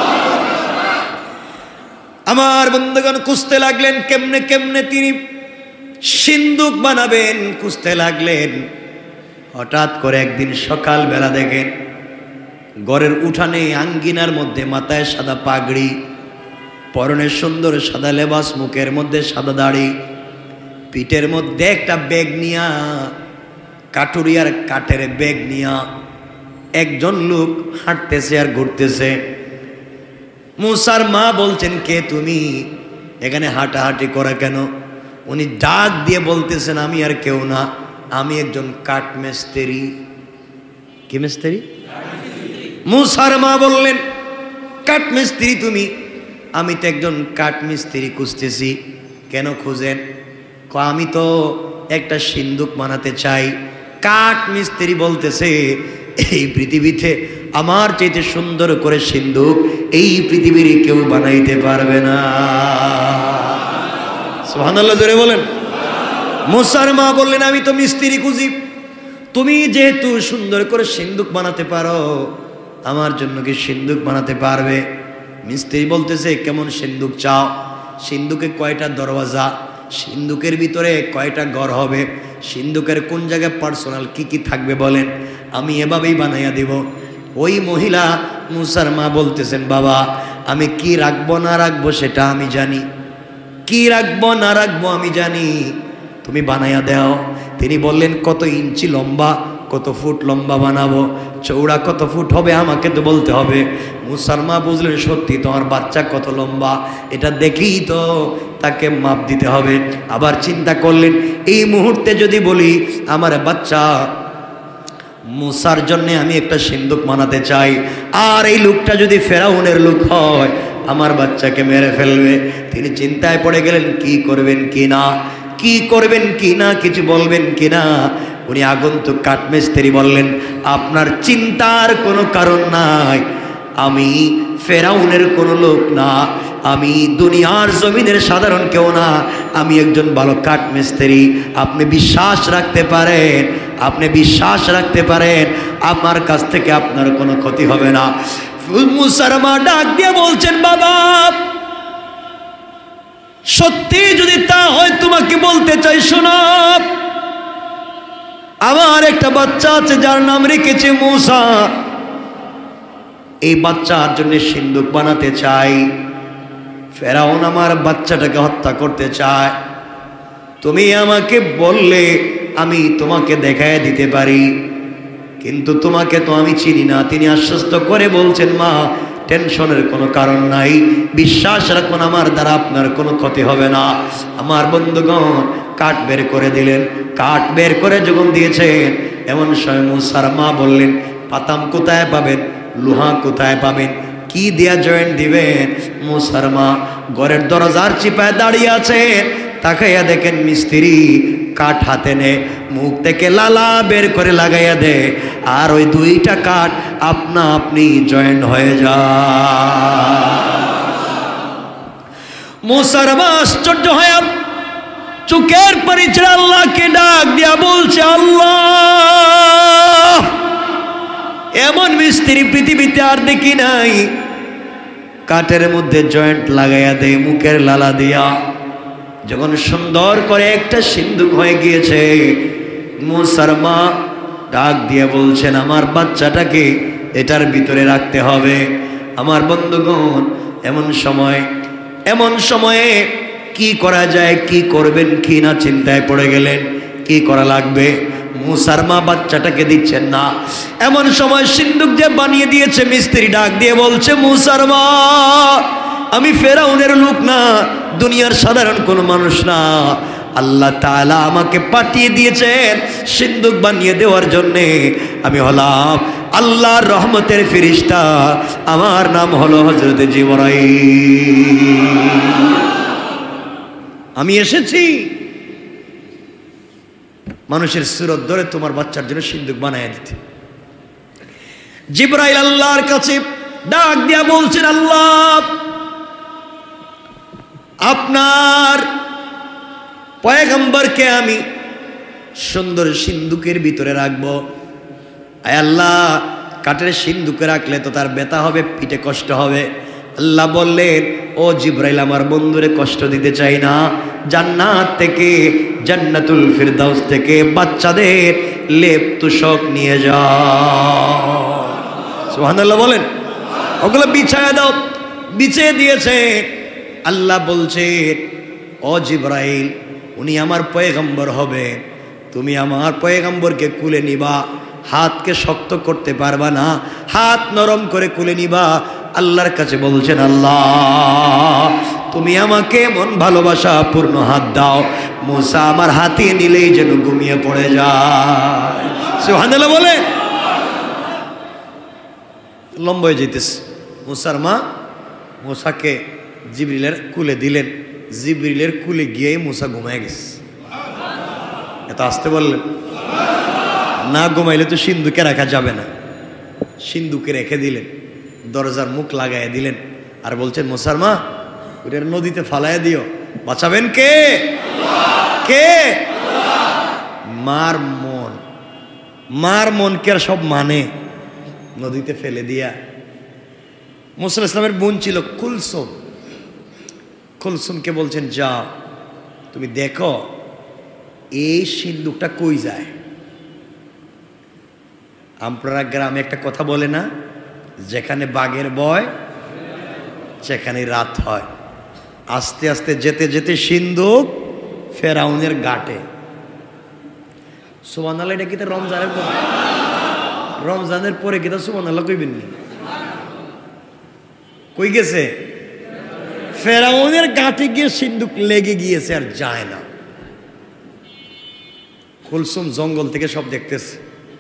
আমার বন্ধুগণ খুঁজতে লাগলেন কেমনে কেমনে তিনি সিন্দুক বানাবেন, খুঁজতে লাগলেন। হঠাৎ করে একদিন সকালবেলা দেখেন ঘরের উঠানে আঙ্গিনার মধ্যে মাথায় সাদা পাগড়ি, পরনে সুন্দর সাদা লেবাস, মুখের মধ্যে সাদা দাড়ি, পিঠের মধ্যে একটা ব্যাগ নিয়া, কাটুরিয়ার কাঠের ব্যাগ নিয়া একজন লোক হাঁটতেছে আর ঘুরতেছে। মুসার মা বলছেন কে তুমি, এখানে হাঁটাহাঁটি করা কেন? উনি ডাক দিয়ে বলতেছেন আমি আর কেউ না, আমি একজন কাঠ মিস্ত্রি। কি মিস্ত্রি? মুসার মা বললেন কাঠ মিস্ত্রি তুমি? আমি তো একজন কাঠ মিস্ত্রি খুঁজতেছি। কেন খুঁজেন? আমি তো একটা সিন্দুক বানাতে চাই। কাঠ মিস্ত্রি বলতেছে এই পৃথিবীতে আমার চাইতে সুন্দর করে সিন্দুক এই পৃথিবীর কেউ বানাইতে পারবে না। সুবহানাল্লাহ, জোরে বলেন। মুসার মা বললেন আমি তো মিস্ত্রি খুঁজি, তুমি যেহেতু সুন্দর করে সিন্দুক বানাতে পারো আমার জন্য কি সিন্দুক বানাতে পারবে? মিস্ত্রি বলতেছে কেমন সিন্দুক চাও? সিন্দুকে কয়টা দরওয়াজা, সিন্দুকের ভিতরে কয়টা ঘর হবে, সিন্দুকের কোন জায়গায় পার্সোনাল কি কি থাকবে বলেন, আমি এভাবেই বানাইয়া দিব। ওই মহিলা মুসার মা বলতেছেন বাবা আমি কি রাখবো না রাখবো সেটা আমি জানি, কি রাখবো না রাখবো আমি জানি, তুমি বানাইয়া দাও। তিনি বললেন কত ইঞ্চি লম্বা, কত ফুট লম্বা বানাবো, চৌড়া কত ফুট হবে আমাকে তো বলতে হবে। মুসার মা বুঝলেন সত্যি তোমার বাচ্চা কত লম্বা, এটা দেখেই তো তাকে মাপ দিতে হবে। আবার চিন্তা করলেন এই মুহূর্তে যদি বলি আমার বাচ্চা মুসার জন্য আমি একটা সিন্দুক বানাতে চাই, আর এই লোকটা যদি ফেরাউনের লোক হয় আমার বাচ্চাকে মেরে ফেলবে। তিনি চিন্তায় পড়ে গেলেন কি করবেন কি না, কি করবেন কি না, কিছু বলবেন কি না। উনি আগন্তুক কাঠমিস্ত্রি বললেন আপনার চিন্তার কোনো কারণ নাই, আমি ফেরাউনের কোনো লোক না, আমি দুনিয়ার জমিনের সাধারণ কেউ না, আমি একজন ভালো কাঠমিস্ত্রি। আপনি বিশ্বাস রাখতে পারেন, আপনি বিশ্বাস রাখতে পারেন আমার কাছ থেকে আপনার কোনো ক্ষতি হবে না। মুসার মা ডাক দিয়ে বলছেন বাবা সত্যি যদি তা হয় তোমাকে বলতে চাই শোনো, আমার একটা বাচ্চা আছে যার নাম রেখেছে মুসা, এই বাচ্চার জন্য সিন্দুক বানাতে চাই। ফেরাউন আমার বাচ্চাটাকে হত্যা করতে চায়, তুমি আমাকে বললে আমি তোমাকে দেখায় দিতে পারি, কিন্তু তোমাকে তো আমি চিনি না। তিনি আশ্বস্ত করে বলছেন মা টেনশনের কোনো কারণ নাই, বিশ্বাস রাখুন আমার দ্বারা আপনার কোনো ক্ষতি হবে না। আমার বন্ধুগণ কাঠ বের করে দিলেন, কাঠ বের করে যখন দিয়েছেন এমন সময় মুসার মা বললেন পাতাম কোথায় পাবেন, লোহা কোথায় পাবেন, কি দিয়া জয়েন্ট দিবেন? মুসার মা ঘরের দরজার চিপায় দাঁড়িয়ে আছেন, তাকাইয়া দেখেন মিস্ত্রি কাঠ হাতে নে, মুখ থেকে লালা বের করে লাগাইয়া দে, আর ওই 2টা কাঠ আপনা আপনি জয়েন্ট হয়ে যায়। মুসার মা আশ্চর্য হয়ে চোখের পানি ছেড়ে আল্লাহকে ডাক দিয়া বলছে আল্লাহ এমন মিস্ত্রি পৃথিবীতে আর দেখি নাই, কাঠের মধ্যে জয়েন্ট লাগাইয়া দে, মুখের লালা দিয়া যখন সুন্দর করে একটা সিন্দুক হয়ে গিয়েছে। মুসার মা ডাক দিয়ে বলছেন আমার বাচ্চাটাকে এটার ভিতরে রাখতে হবে। আমার বন্ধুগণ এমন সময়ে কি করা যায়, কি করবেন কি না চিন্তায় পড়ে গেলেন। কি করা লাগবে? মুসার মা বাচ্চাটাকে দিচ্ছেন না। এমন সময় সিন্দুক যে বানিয়ে দিয়েছে মিস্ত্রি ডাক দিয়ে বলছে, মুসার মা, আমি ফেরাউনের লোক না, দুনিয়ার সাধারণ কোনো মানুষ না, আল্লাহ তাআলা আমাকে পাঠিয়ে দিয়েছেন সিন্দুক বানিয়ে দেওয়ার জন্যে। আমি হলাম আল্লাহর রহমতের ফেরেশতা, আমার নাম হলো হযরত জিবরাইল। আমি এসেছি মানুষের সুরত ধরে তোমার বাচ্চার জন্য সিন্দুক বানায় দিতে। জিবরাইল আল্লাহর কাছে ডাক দিয়া বলছেন, আল্লাহ, আপনার পয়গম্বরকে আমি সুন্দর সিন্দুকের ভিতরে রাখবো। আয় আল্লাহ, কাঠের সিন্দুকে রাখলে তো তার ব্যথা হবে, পিঠে কষ্ট হবে। আল্লাহ বললেন, ও জিবরাইল, আমার বন্ধুরে কষ্ট দিতে চাই না, জান্নাত থেকে, জান্নাতুল ফিরদাউস থেকে বাচ্চাদের লেপ তুষক নিয়ে যাও। সুবহানাল্লাহ বলেন। ওগুলো বিছায়া দাও। বিছিয়ে দিয়েছে। আল্লাহ বলছে, ও জিবরাইল, উনি আমার পয়গম্বর হবে, তুমি আমার পয়গম্বরকে কুলে নিবা, হাতকে শক্ত করতে পারবা না, হাত নরম করে কুলে নিবা। আল্লাহর কাছে বলছেন, আল্লাহ, তুমি আমাকে মন ভালোবাসা পূর্ণ হাত দাও, মুসা আমার হাতে নিলেই যেন ঘুমিয়ে পড়ে যায়। সুবহানাল্লাহ বলে। লম্বা হয়ে যেতেছে। মুসার মা মুসাকে জিবরিলের কুলে দিলেন। জিবরিলের কুলে গিয়ে মুসা ঘুমায় গেছে। এত আসতে বললেন না, ঘুমাইলে তো সিন্দুকে রাখা যাবে না। সিন্দুকে রেখে দিলেন, দরজার মুখ লাগাইয়া দিলেন, আর বলছেন, মুসার মা, ওটা নদীতে ফালাইয়া দিও। বাঁচাবেন কে? কে? মার মন। মার মনকে আর সব মানে নদীতে ফেলে দিয়া। মুসা ইসলামের বোন ছিল কুলসুম। কুলসুমকে বলছেন, যাও তুমি দেখো এই সিন্দুকটা কই যায়। আপনারা গ্রামে একটা কথা বলে না, যেখানে বাঘের ভয় সেখানে রাত হয়। আস্তে আস্তে যেতে যেতে সিন্দুক ফেরাউনের ঘাটে। সুবহানাল্লাহ। এটা কি তো রমজানের পরে? রমজানের পরে কি তো সুবহানাল্লাহ কইবেন নি? কই গেছে? ফেরাউনের ঘাটে গিয়ে সিন্দুক লেগে গিয়েছে, আর যায় না। কুলসুম জঙ্গল থেকে সব দেখতেছে।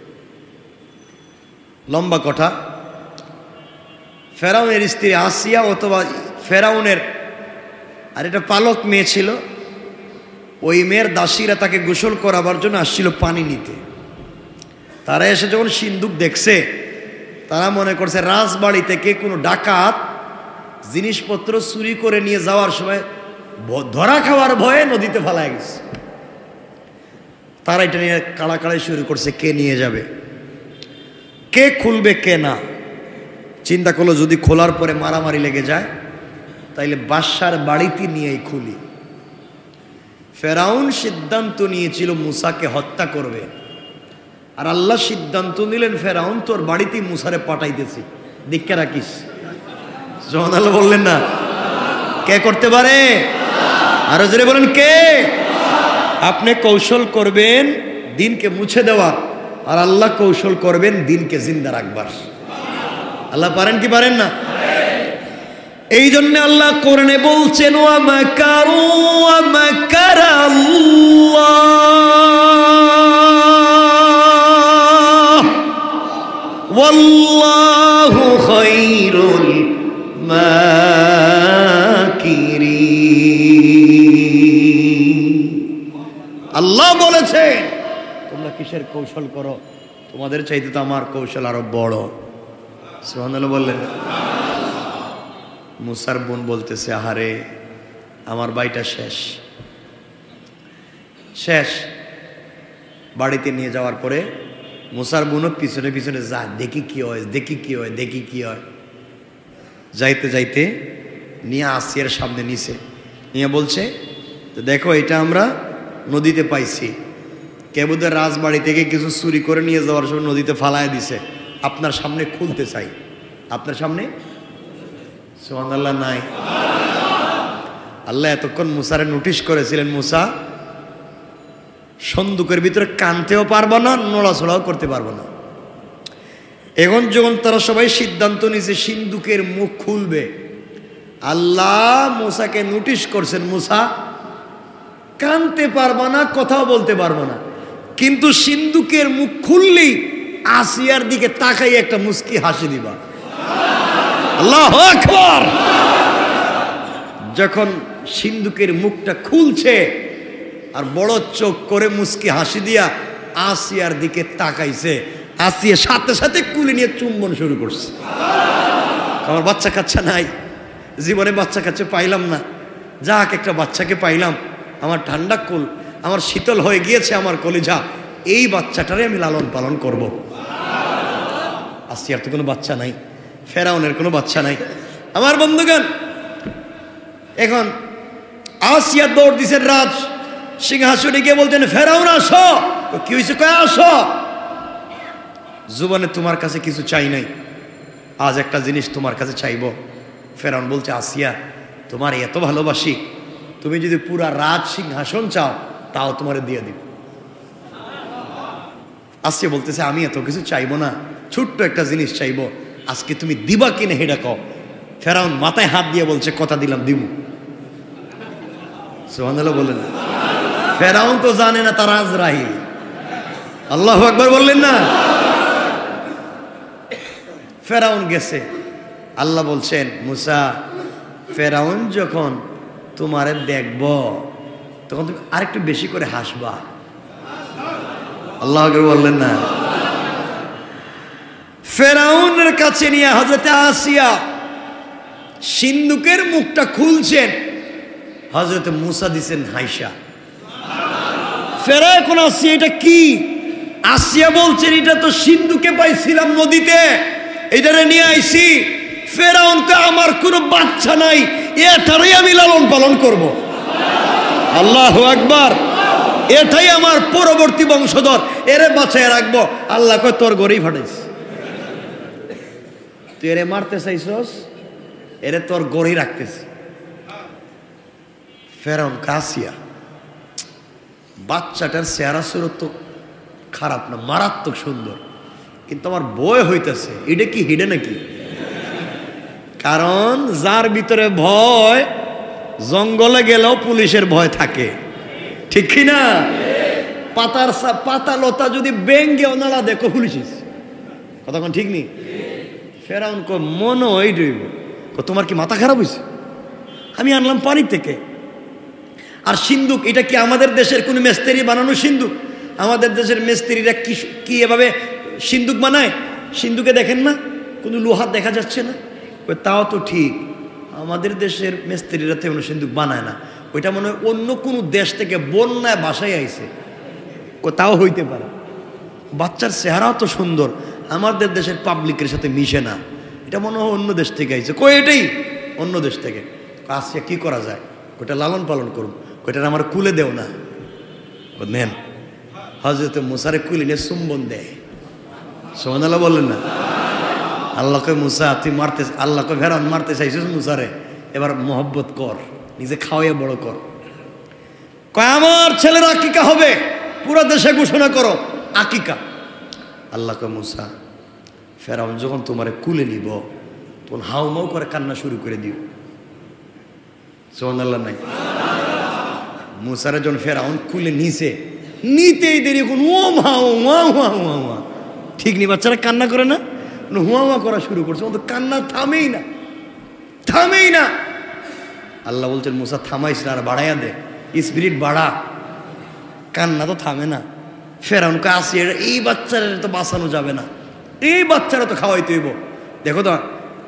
লম্বা কথা, ফেরাউনের স্ত্রী আসিয়া অথবা ফেরাউনের আর এটা পালক মেয়ে ছিল, ওই মেয়ের দাসীরা তাকে গোসল করাবার জন্য আসছিল পানি নিতে। তারা এসে যখন সিন্দুক দেখছে, তারা মনে করছে রাজবাড়ি থেকে কোনো ডাকাত জিনিসপত্র চুরি করে নিয়ে যাওয়ার সময় ধরা খাওয়ার ভয়ে নদীতে ফালায় গেছে। তারা এটা নিয়ে কাড়াকাড়ি শুরু করছে, কে নিয়ে যাবে, কে খুলবে, কে না। চিন্তা করলো, যদি খোলার পরে মারামারি লেগে যায় তাইলে বাদশার বাড়িতে নিয়েই খুলি। ফেরাউন সিদ্ধান্ত নিয়েছিল মুসাকে হত্যা করবে, আর আল্লাহ সিদ্ধান্ত নিলেন, ফেরাউন তোর বাড়িতে মুসারে পাঠাইতেছি, দীক্ষা রাখিস। সুবহানাল্লাহ বললেন না? কে করতে পারে? আরো জোরে বলেন, কে? আপনি কৌশল করবেন দিনকে মুছে দেওয়ার, আর আল্লাহ কৌশল করবেন দিনকে জিন্দা রাখবার। আল্লাহ পারেন কি পারেন না? এই জন্য আল্লাহ কোরআনে বলছেন, ওয়া মাকারু ওয়া মাকারাল্লাহ ওয়াল্লাহু খায়রুল মাকিরিন। আল্লাহ বলেছে, তোমরা কিসের কৌশল করো? তোমাদের চাইতে তো আমার কৌশল আরো বড়। সুবহানাল্লাহ বললেন। মুসার বোন বলতেছে, আহারে আমার ভাইটা শেষ শেষ। বাড়িতে নিয়ে যাওয়ার পরে মুসার বোনও পিছনে পিছনে যায়, দেখি কি হয়, দেখি কি হয়, দেখি কি হয়। যাইতে যাইতে নিয়ে আসিয়ার সামনে নিছে, নিয়ে বলছে, দেখো এটা আমরা নদীতে পাইছি, কেবুদের রাজবাড়ি থেকে কিছু চুরি করে নিয়ে যাওয়ার সময় নদীতে ফালায় দিছে, আপনার সামনে খুলতে চাই, আপনার সামনে। সুবহানাল্লাহ নাই? আল্লাহ এতক্ষণ মুসারে নোটিশ করেছিলেন, মুসা সন্দুকের ভিতরে কানতেও পারবো না, নড়াচড়াও করতে পারবো না। এখন যখন তারা সবাই সিদ্ধান্ত নিয়েছে সিন্দুকের মুখ খুলবে, আল্লাহ মুসাকে নোটিশ করছেন, মুসা কানতে পারবা না, কথাও বলতে পারবো না, কিন্তু সিন্দুকের মুখ খুললেই আসিয়ার দিকে তাকাই একটা মুস্কি হাসি দিবা। আল্লাহু আকবার। যখন সিন্দুকের মুখটা খুলছে আর বড় চোখ করে মুস্কি হাসি দিয়া আসিয়ার দিকে তাকাইছে, আসিয়া সাথে সাথে কুলে নিয়ে চুম্বন শুরু করছে। আমার বাচ্চা কাচ্চা নাই, জীবনে বাচ্চা কাচ্চা পাইলাম না, যাক একটা বাচ্চাকে পাইলাম, আমার ঠান্ডা কুল, আমার শীতল হয়ে গিয়েছে আমার কলিজা, এই বাচ্চাটারে আমি লালন পালন করব। আসিয়ার তো কোনো বাচ্চা নাই, ফেরাউনের কোনো বাচ্চা নাই। আমার বন্ধুগণ, এখন আসিয়া দৌড় দিছেন রাজ সিংহাসনে গিয়ে বলতেন, ফেরাউন আসো। কি হয়েছে? কয় আসো। জীবনে তোমার কাছে কিছু চাই নাই, আজ একটা জিনিস তোমার কাছে চাইব। ফেরাউন বলছে, আসিয়া তোমার এত ভালোবাসি, তুমি যদি পুরা রাজ সিংহাসন চাও তাও তোমার দিয়ে দিব। আসিয়া বলতেছে, আমি এত কিছু চাইবো না, ছোট্ট একটা জিনিস চাইবো, আজকে তুমি দিবা কিনা হেডা কও। ফেরাউন মাথায় হাত দিয়ে বলছে, কথা দিলাম দিব। সুবহানাল্লাহ বলেন। ফেরাউন তো জানে না তার আজরাইল। আল্লাহু আকবার বললেন না। ফেরাউন গেছে, আল্লাহ বলছেন, মুসা ফেরাউন যখন তোমারে দেখব তখন তুমি আরেকটু বেশি করে হাসবা। আল্লাহু আকবার বললেন না। ফেরাউনের কাছে নিয়ে হযরত আসিয়া সিন্দুকের মুখটা খুলছেন, হযরত মুসা দিছেন হাইসা। ফেরাউন কোন আসিয়া, এটা কি? আসিয়া বলছেন, এটা তো সিন্ধুকে পাইছিলাম নদীতে, এটারে নিয়ে আইছি। ফেরাউন কে আমার কোনো বাচ্চা নাই, এটারই আমি লালন পালন করব। আল্লাহু আকবার। এটাই আমার পরবর্তী বংশধর, এরে বাঁচায় রাখবো। আল্লাহ কয়, তোর গড়েই ফাটাইস, তুই এরে মারতে চাইছস, এরে তোর গড়েই রাখতেছ। ফেরাউন কাসিয়া, বাচ্চাটার চেহারা সুরত তো খারাপ না, মারাত্মক সুন্দর, কিন্তু আমার ভয় হইতেছে, এটা কি হিডে নাকি? কারণ যার ভিতরে ভয়, জঙ্গলে গেলেও পুলিশের ভয় থাকে, ঠিক কি না? পাতা লতা যদি বেঙ্গে ওনারা দেখো পুলিশ, কথা কোন ঠিক নেই। ফেরাউন কো মনো এই ডইব, তোমার কি মাথা খারাপ হয়েছে? আমি আনলাম পানি থেকে। আর সিন্দুক, এটা কি আমাদের দেশের কোনো মিস্ত্রি বানানো সিন্দুক? আমাদের দেশের মিস্ত্রিরা কি এভাবে সিন্দুক বানায়? সিন্দুকে দেখেন না কোনো লোহা দেখা যাচ্ছে না? তাও তো ঠিক, আমাদের দেশের মিস্ত্রিরা তেমন সিন্দুক বানায় না, ওইটা মনে হয় অন্য কোনো দেশ থেকে বন্যায় বাসায় আইছে, তাও হইতে পারে। বাচ্চার চেহারাও তো সুন্দর, আমাদের দেশের পাবলিকের সাথে মিশে না, এটা মনে হয় অন্য দেশ থেকে আইছে। এটাই অন্য দেশ থেকে। আজকে কি করা যায়? ওইটা লালন পালন করুন, ওইটা আমার কুলে দেও না। নেন, হযরত মুসারে কুলে নিয়ে চুম্বন দেয়। সুবহানাল্লাহ বললেন না। আল্লাহকে মুসা তুই মারতে, আল্লাহকে ফেরাউন মারতে চাইছিস মুসারে, এবার মহব্বত কর, নিজে খাওয়াইয়া বড় কর। কয় আমার ছেলের আকিকা হবে, পুরো দেশে ঘোষণা করো আকিকা। আল্লাহকে মুসা, ফেরাউন যখন তোমারে কুলে নিব তখন হাউমাউ করে কান্না শুরু করে দিও। সুবহানাল্লাহ নাই। মুসারে যখন ফেরাউন কুলে নিছে, নিতেই দেরি কোন ও মা ও মা হুয়া হুয়া হুয়া, ঠিক নি? বাচ্চারা কান্না করে না, হুয়া হুয়া করা শুরু করছে, তো কান্না থামেই না, থামেই না। আল্লাহ বলছেন, মুসা থামাইস না, আর বাড়াইয়া দে, স্পিরিট বাড়া, কান্না তো থামে না। ফেরাউনকে আসি, এই বাচ্চারা তো বাঁচানো যাবে না, এই বাচ্চারা তো খাওয়াইতে হইব। দেখো তো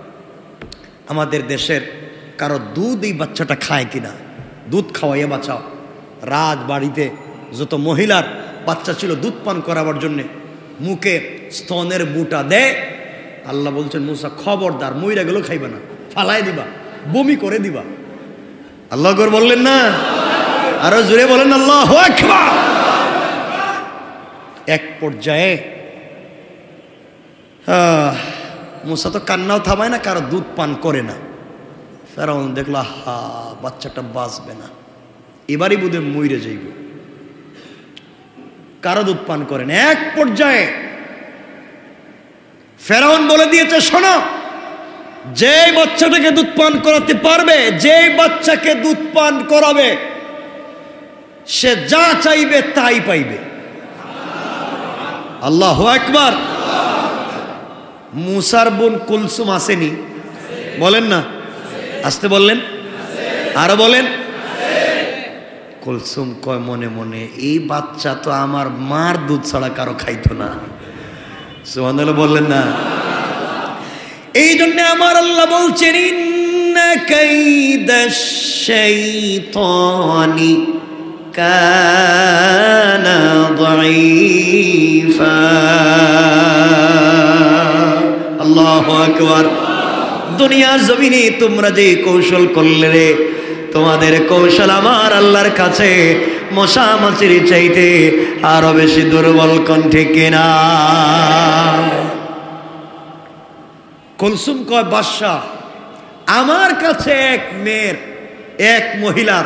আমাদের দেশের কারো দুধ এই বাচ্চাটা খায় কিনা, দুধ খাওয়াইয়া বাঁচাও। রাজবাড়িতে যত মহিলার বাচ্চা ছিল দুধ পান করাবার জন্যে মুখে স্তনের বুটা দেয়, আল্লাহ বলছেন মুসা খবরদার, মইরা গেলেও খাইবা না, ফালাই দিবা, বমি করে দিবা। আল্লাহ আকবার বললেন না? আরো জোরে বলেন আল্লাহু আকবার। এক পর্যায়ে মুসা তো কান্নাও থামায় না, কারো দুধ পান করে না। ফেরাউন দেখলো, বাচ্চাটা বাঁচবে না, এবারই বোধহয় মইরে যাইব। কারো দুধ পান করেন। এক পর্যায়ে ফেরাউন বলে দিয়েছে, শোনো, যে বাচ্চাটাকে দুধ পান করাতে পারবে, যে বাচ্চাকে দুধ পান করাবে, সে যা চাইবে তাই পাইবে। আল্লাহু আকবার। মুসার বোন কুলসুম আসেনি? বলেন না, আসতে বললেন, আরো বলেন। কুলসুম কয় মনে মনে, এই বাচ্চা তো আমার মার দুধ ছাড়া কারো খাইতো না। সুবহানাল্লাহ বললেন না? এই জন্য আমার আল্লাহ বলছেন, ইন্না কাইদাশ শাইতানি কানা দাঈফা। আল্লাহু আকবার। দুনিয়ার জমিনে তোমরা যে কৌশল করলে রে, তোমাদের কৌশল আমার আল্লাহর কাছে মশা মাছির চাইতে আরো বেশি দুর্বল, কণ্ঠে কিনা? কুলসুম কয়, বাদশা, আমার কাছে এক মেয়ের, এক মহিলার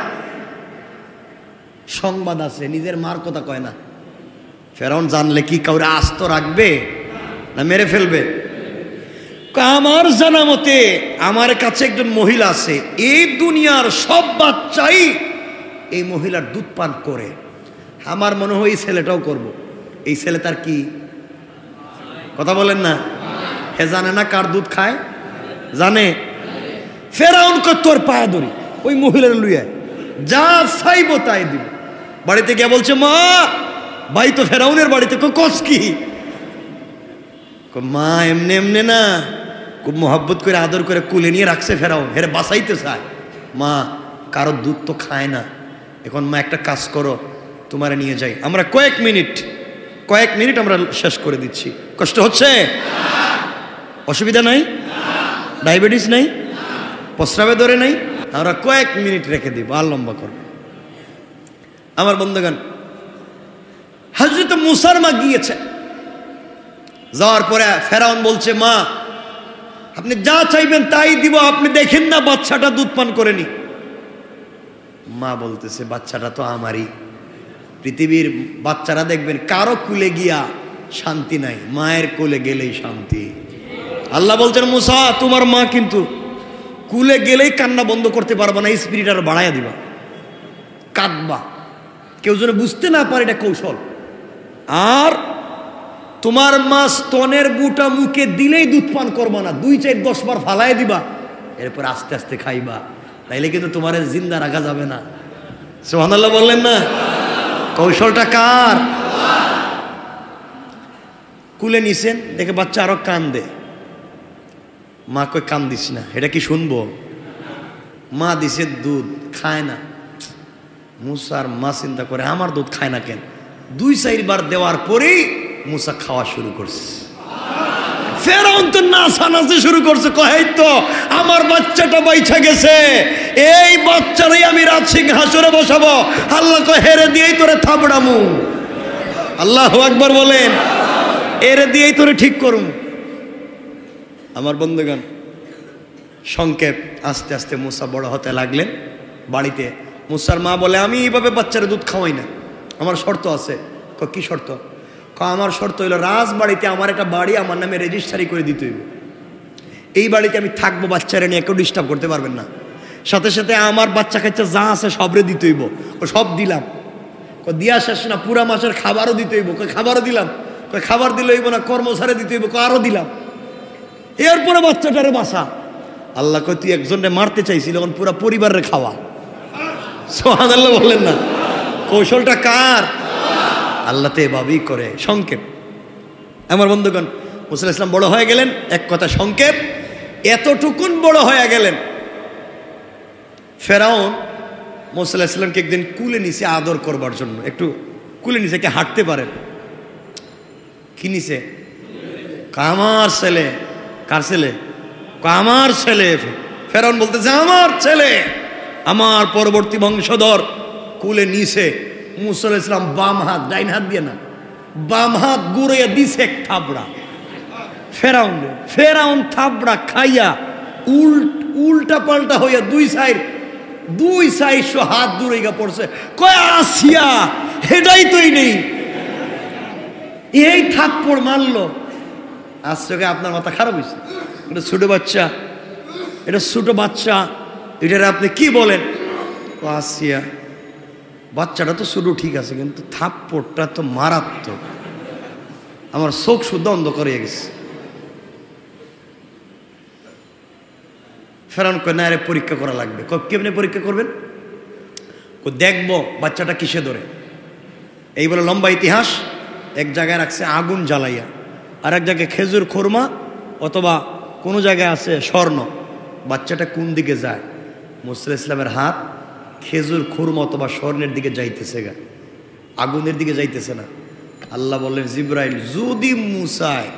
সংবাদ আছে। নিজের মার কথা কয় না। ফেরাউন জানলে কি কাউরে আস্ত রাখবে না মেরে ফেলবে? আমার জানা মতে আমার কাছে একজন মহিলা আছে, এই দুনিয়ার সব বাচ্চাই এই মহিলার দুধ পান করে। আমার মনে হয় এই ছেলেটাও করব। এই ছেলে তার কি কথা বলেন না? হে জানে না কার দুধ খায়? জানে। ফেরাউন কয়, তোর পায়ে ধরি, ওই মহিলার লুইয়া যা চাইবো তাই দিব। বাড়িতে গিয়ে বলছে, মা, ভাই তো ফেরাউনের বাড়িতে। কস কি? মা এমনি এমনি না, খুব মোহাব্বত করে আদর করে কুলে নিয়ে রাখছে ফেরাউন, হেরে বাঁচাইতে চায়। মা, কারো দুধ তো খায় না। এখন মা একটা কাজ করো, তোমারে নিয়ে যাই, আমরা কয়েক মিনিট আমরা শেষ করে দিচ্ছি। কষ্ট হচ্ছে? অসুবিধা নাই? ডায়াবেটিস নাই? প্রস্রাবে ধরে নাই? আমরা কয়েক মিনিট রেখে দিব, আর লম্বা করবো। আমার বন্ধুগণ, হযরত মুসার মা গিয়েছে। যাওয়ার পরে ফেরাউন বলছে, মা, আপনি যা চাইবেন তাই দিব, আপনি দেখেন না বাচ্চাটা দুধ পান করেনি। মা বলতেছে, বাচ্চাটা তো আমারই। পৃথিবীর বাচ্চারা দেখবেন কারো কুলে গিয়া শান্তি নাই, মায়ের কোলে গেলেই শান্তি। আল্লাহ বলছেন, মুসা, তোমার মা কিন্তু কুলে গেলেই কান্না বন্ধ করতে পারবা না, স্পিরিট আর বাড়াইয়া দিবা, কাঁদবা, কেউ যেন বুঝতে না পারে এটা কৌশল। আর তোমার মা স্তনের বুটা মুখে দিলেই দুধ পান করবা না, 2-4-10 বার ফালাই দিবা, এরপর আস্তে আস্তে খাইবা, তাইলে কিন্তু তোমার জিন্দা রাখা যাবে না। সুবহানাল্লাহ বললেন না? কৌশলটা কার? কুলে নিছেন, দেখে বাচ্চা আরো কান্দে। মা কই, কান দিস না, এটা কি শুনবো? মা দিছে দুধ, খায় না। মুসার মা চিন্তা করে, আমার দুধ খায় না কেন? 2-4 বার দেওয়ার পরেই মুসা খাওয়া শুরু করছে। ফেরাউন তো নাচানাচি শুরু করছে, কয় তো আমার বাচ্চাটা বাইচা গেছে, এই বাচ্চারাই আমি রাজ সিংহাসনে বসাবো। আল্লাহ কয়, হেরে দিয়েই তোরে থাবড়ামু। আল্লাহু আকবার বলেন। এরে দিয়েই তোরে ঠিক করুম। আমার বন্ধুগণ, সংক্ষেপ, আস্তে আস্তে মুসা বড় হতে লাগলেন। বাড়িতে মুসার মা বলে, আমি এইভাবে বাচ্চারা দুধ খাওয়াই না, আমার শর্ত আছে। কি শর্ত? আমার শর্ত হইলো, রাজবাড়িতে আমার একটা বাড়ি আমার নামে রেজিস্ট্রি করে দিতে হইব। এই বাড়িতে আমি থাকবো, বাচ্চারা নিয়ে কেউ ডিস্টার্ব করতে পারবেন না। সাথে সাথে আমার বাচ্চা কাচ্চা যা আছে সবরে দিতে হইব। ও সব দিলাম। দিয়া শেষ না, পুরা মাসের খাবারও দিতে হইব। খাবারও দিলাম। খাবার দিলে হইব না, কর্মচারে দিতে হইব, আরও দিলাম। এরপরে বাচ্চাটারে বাঁচা। আল্লাহ কয়, তুই একজনরে মারতে চাইছিল, এখন পুরা পরিবারের খাওয়া। সুবহানাল্লাহ বললেন না? কৌশলটা কার? আল্লাহ তো এভাবেই করে। সংক্ষেপ, আমার বন্ধুগণ, মুসা আলাইহিস সালাম বড় হয়ে গেলেন। এক কথা সংক্ষেপ, এতটুকুন বড় হয়ে গেলেন। ফেরাউন মুসা আলাইহিস সালামকে একদিন কুলে নিছে আদর করবার জন্য। একটু কুলে নিছে, কে হাঁটতে পারেন? কি নিছে? আমার ছেলে। কার ছেলে? আমার ছেলে। ফেরাউন বলতেছে, আমার ছেলে, আমার পরবর্তী বংশধর। কুলে নিছে। মুসা আলাইহিস সালাম বাম হাত, ডাইন হাত দিয়ে না, বাম হাত গুড়াইয়া দিছে এক থাবড়া ফেরাউন থাবড়া খাইয়া উল্টা পাল্টা হইয়া দুই সাইড হাত দূরে গা পড়ছে। কয়, আসিয়া হেডাই তোই নেই, এই থাপ্পড় মারলো। আজকে আপনার মাথা খারাপ হয়েছে? এটা ছোট বাচ্চা, এটা ছোট বাচ্চা, এটার আপনি কি বলেন? আসিয়া, বাচ্চাটা তো ছোট ঠিক আছে, কিন্তু থাপ্পড়টা তো মারাত্মক। আমার চোখ শুদ্ধ অন্ধ করে গেছে। ফেরাউন কয় না, আরে পরীক্ষা করা লাগবে। কেমনে পরীক্ষা করবেন? দেখবো বাচ্চাটা কিসে ধরে। এই বলে লম্বা ইতিহাস। এক জায়গায় রাখছে আগুন জ্বালাইয়া, আর এক জায়গায় খেজুর খুরমা অথবা কোনো জায়গায় আছে স্বর্ণ। বাচ্চাটা কোন দিকে যায়? মুসা ইসলামের হাত খেজুর খুরমা অথবা স্বর্ণের দিকে যাইতেছে গা, আগুনের দিকে যাইতেছে না। আল্লাহ বললেন, জিব্রাইল যদি মুসায়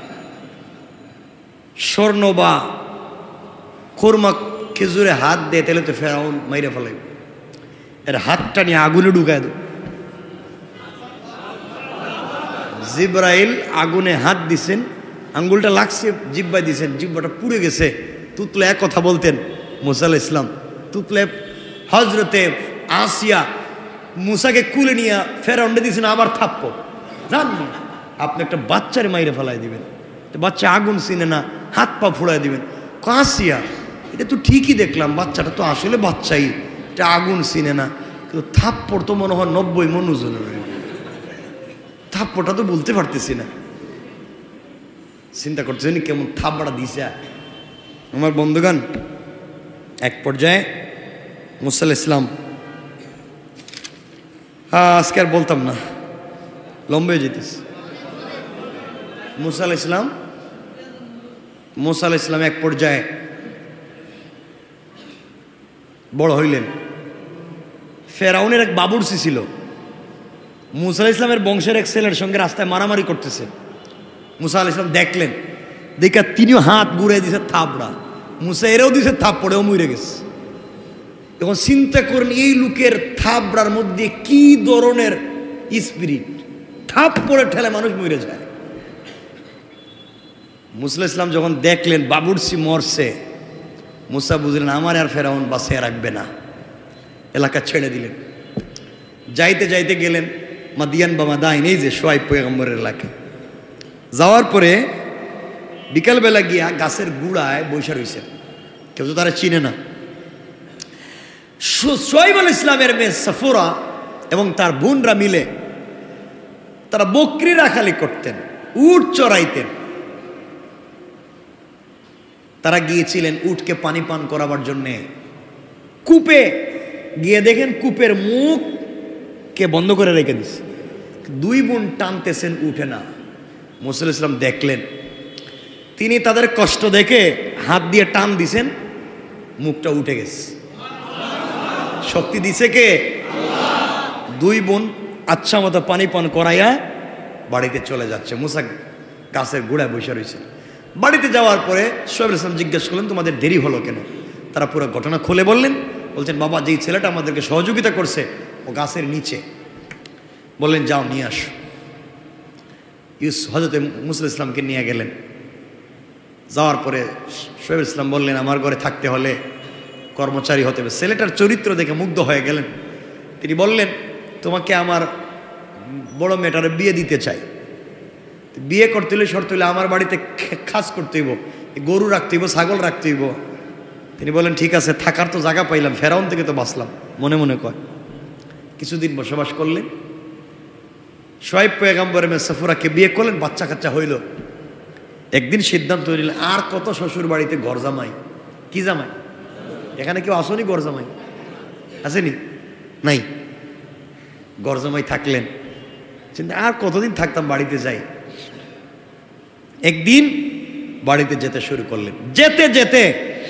স্বর্ণ বা খুরমা খেজুরে হাত দেয়, তাহলে তো ফেরাউন মাইরে ফেলাই। এর হাতটা নিয়ে আগুনে ঢুকায় দেয়। জিব্রাইল আগুনে হাত দিছেন, আঙ্গুলটা লাগছে, জিব্বায় দিছেন, জিব্বাটা পুড়ে গেছে। তুতলে এক কথা বলতেন মুসা আলাইহিস সালাম। তুতলে হজরতে আসিয়া মুসাকে কুলে নিয়ে ফেরাউন্ডে দিয়েছেন আবার থাপ্পড়। জাননি আপনি একটা বাচ্চারে মাইরে ফেলাই দিবেন, বাচ্চা আগুন চিনে না, হাত পা ফুড়াই দিবেন। আসিয়া, এটা তো ঠিকই দেখলাম, বাচ্চাটা তো আসলে বাচ্চাই, এটা আগুন চিনে না, কিন্তু থাপ্পড় তো মনে হয় 90 মন ওজনের। থাপ্পড়টা তো বলতে পারতেছি না। চিন্তা করতেছেন কেমন থাপ্পড়া দিছে আমার বন্ধুগান। এক পর্যায়ে মুসা আলাইহিস সালাম, আজকে আর বলতাম না, লম্বা হয়ে যেতেছে। মুসা আলাইহিস সালাম এক পর্যায়ে বড় হইলেন। ফেরাউনের এক বাবুরসি ছিল, মুসা আলাইহিস সালামের বংশের এক ছেলের সঙ্গে রাস্তায় মারামারি করতেছে। মুসা আলাইহিস সালাম দেখলেন, দেখা তিনিও হাত ঘুরে দিছে থাপড়া। মুসা এরেও দিছে থাপ্পড়েও মরে গেছে। এখন চিন্তা করেন এই লোকের থাপড়ার মধ্যে কি ধরনের স্পিরিট, থাপ্পড়ে ঠেলে মানুষ মরে যায়। মুসা ইসলাম যখন দেখলেন বাবুরসি মরছে, মুসা বুঝলেন আমার আর ফেরাউন বাঁচিয়ে রাখবে না, এলাকা ছেড়ে দিলেন। যাইতে যাইতে গেলেন মাদিয়ান বা মাদাইন, এই যে শুআয়ব পয়গম্বরের এলাকা। যাওয়ার পরে বিকালবেলা গিয়া গাছের গুড়ায় বৈশা রয়েছেন, কেউ তো তারা চিনে না। শুআয়ব আলাইহিস সালামের মেয়ে সাফুরা এবং তার বোনরা মিলে তারা বকরি রাখালি করতেন, উট চড়াইতেন। তারা গিয়েছিলেন উটকে পানি পান করাবার জন্যে। কূপে গিয়ে দেখেন কূপের মুখকে বন্ধ করে রেখে দিচ্ছে। দুই বোন টানতেছেন, উঠে না। মুসা আলাইহিস সালাম দেখলেন, তিনি তাদের কষ্ট দেখে হাত দিয়ে টান দিছেন, মুখটা উঠে গেছে। শক্তি দিছে কে? দুই বোন আচ্ছা মতো পানি পান করাইয়া বাড়িতে চলে যাচ্ছে। মুসা গাছের গোড়ায় বসে রয়েছে। বাড়িতে যাওয়ার পরে শুআয়ব আলাইহিস সালাম জিজ্ঞেস করলেন, তোমাদের দেরি হলো কেন? তারা পুরো ঘটনা খুলে বললেন। বলছেন, বাবা, যেই ছেলেটা আমাদেরকে সহযোগিতা করছে ও গাছের নিচে। বললেন, যাও নিয়ে আসো। হযরত মুসা আলাইহিস সালামকে নিয়ে গেলেন। যাওয়ার পরে শুআয়ব আলাইহিস সালাম বললেন, আমার ঘরে থাকতে হলে কর্মচারী হতে হবে। ছেলেটার চরিত্র দেখে মুগ্ধ হয়ে গেলেন। তিনি বললেন, তোমাকে আমার বড় মেয়েটারে বিয়ে দিতে চাই। বিয়ে করতে হলে শর্ত হলে আমার বাড়িতে খাস করতে হইব, গরু রাখতে হইব, ছাগল রাখতে হইব। তিনি বলেন, ঠিক আছে, থাকার তো জায়গা পাইলাম, ফেরাউন থেকে তো বাঁচলাম, মনে মনে কয়। কিছুদিন বসবাস করলেন। শুআয়ব পয়গম্বরের মেয়ে সাফুরাকে বিয়ে করলেন, বাচ্চা কাচ্চা হইল। একদিন সিদ্ধান্ত নিলেন, আর কত শ্বশুর বাড়িতে ঘর জামাই। কি জামাই? এখানে কেউ আসেনি ঘর জামাই? আসেনি? নাই। ঘর জামাই থাকলেন, চিন্তা আর কতদিন থাকতাম, বাড়িতে যাই। একদিন বাড়িতে যেতে শুরু করলেন। যেতে যেতে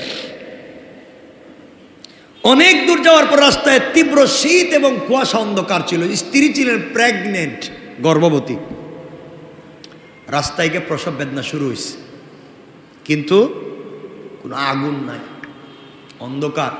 অনেক দূর যাওয়ার পর রাস্তায় তীব্র শীত এবং কুয়াশা, অন্ধকার ছিল। স্ত্রী ছিলেন প্রেগনেন্ট, গর্ভবতী। রাস্তায় গিয়ে প্রসব বেদনা শুরু হয়েছে, কিন্তু কোনো আগুন নাই, অন্ধকার।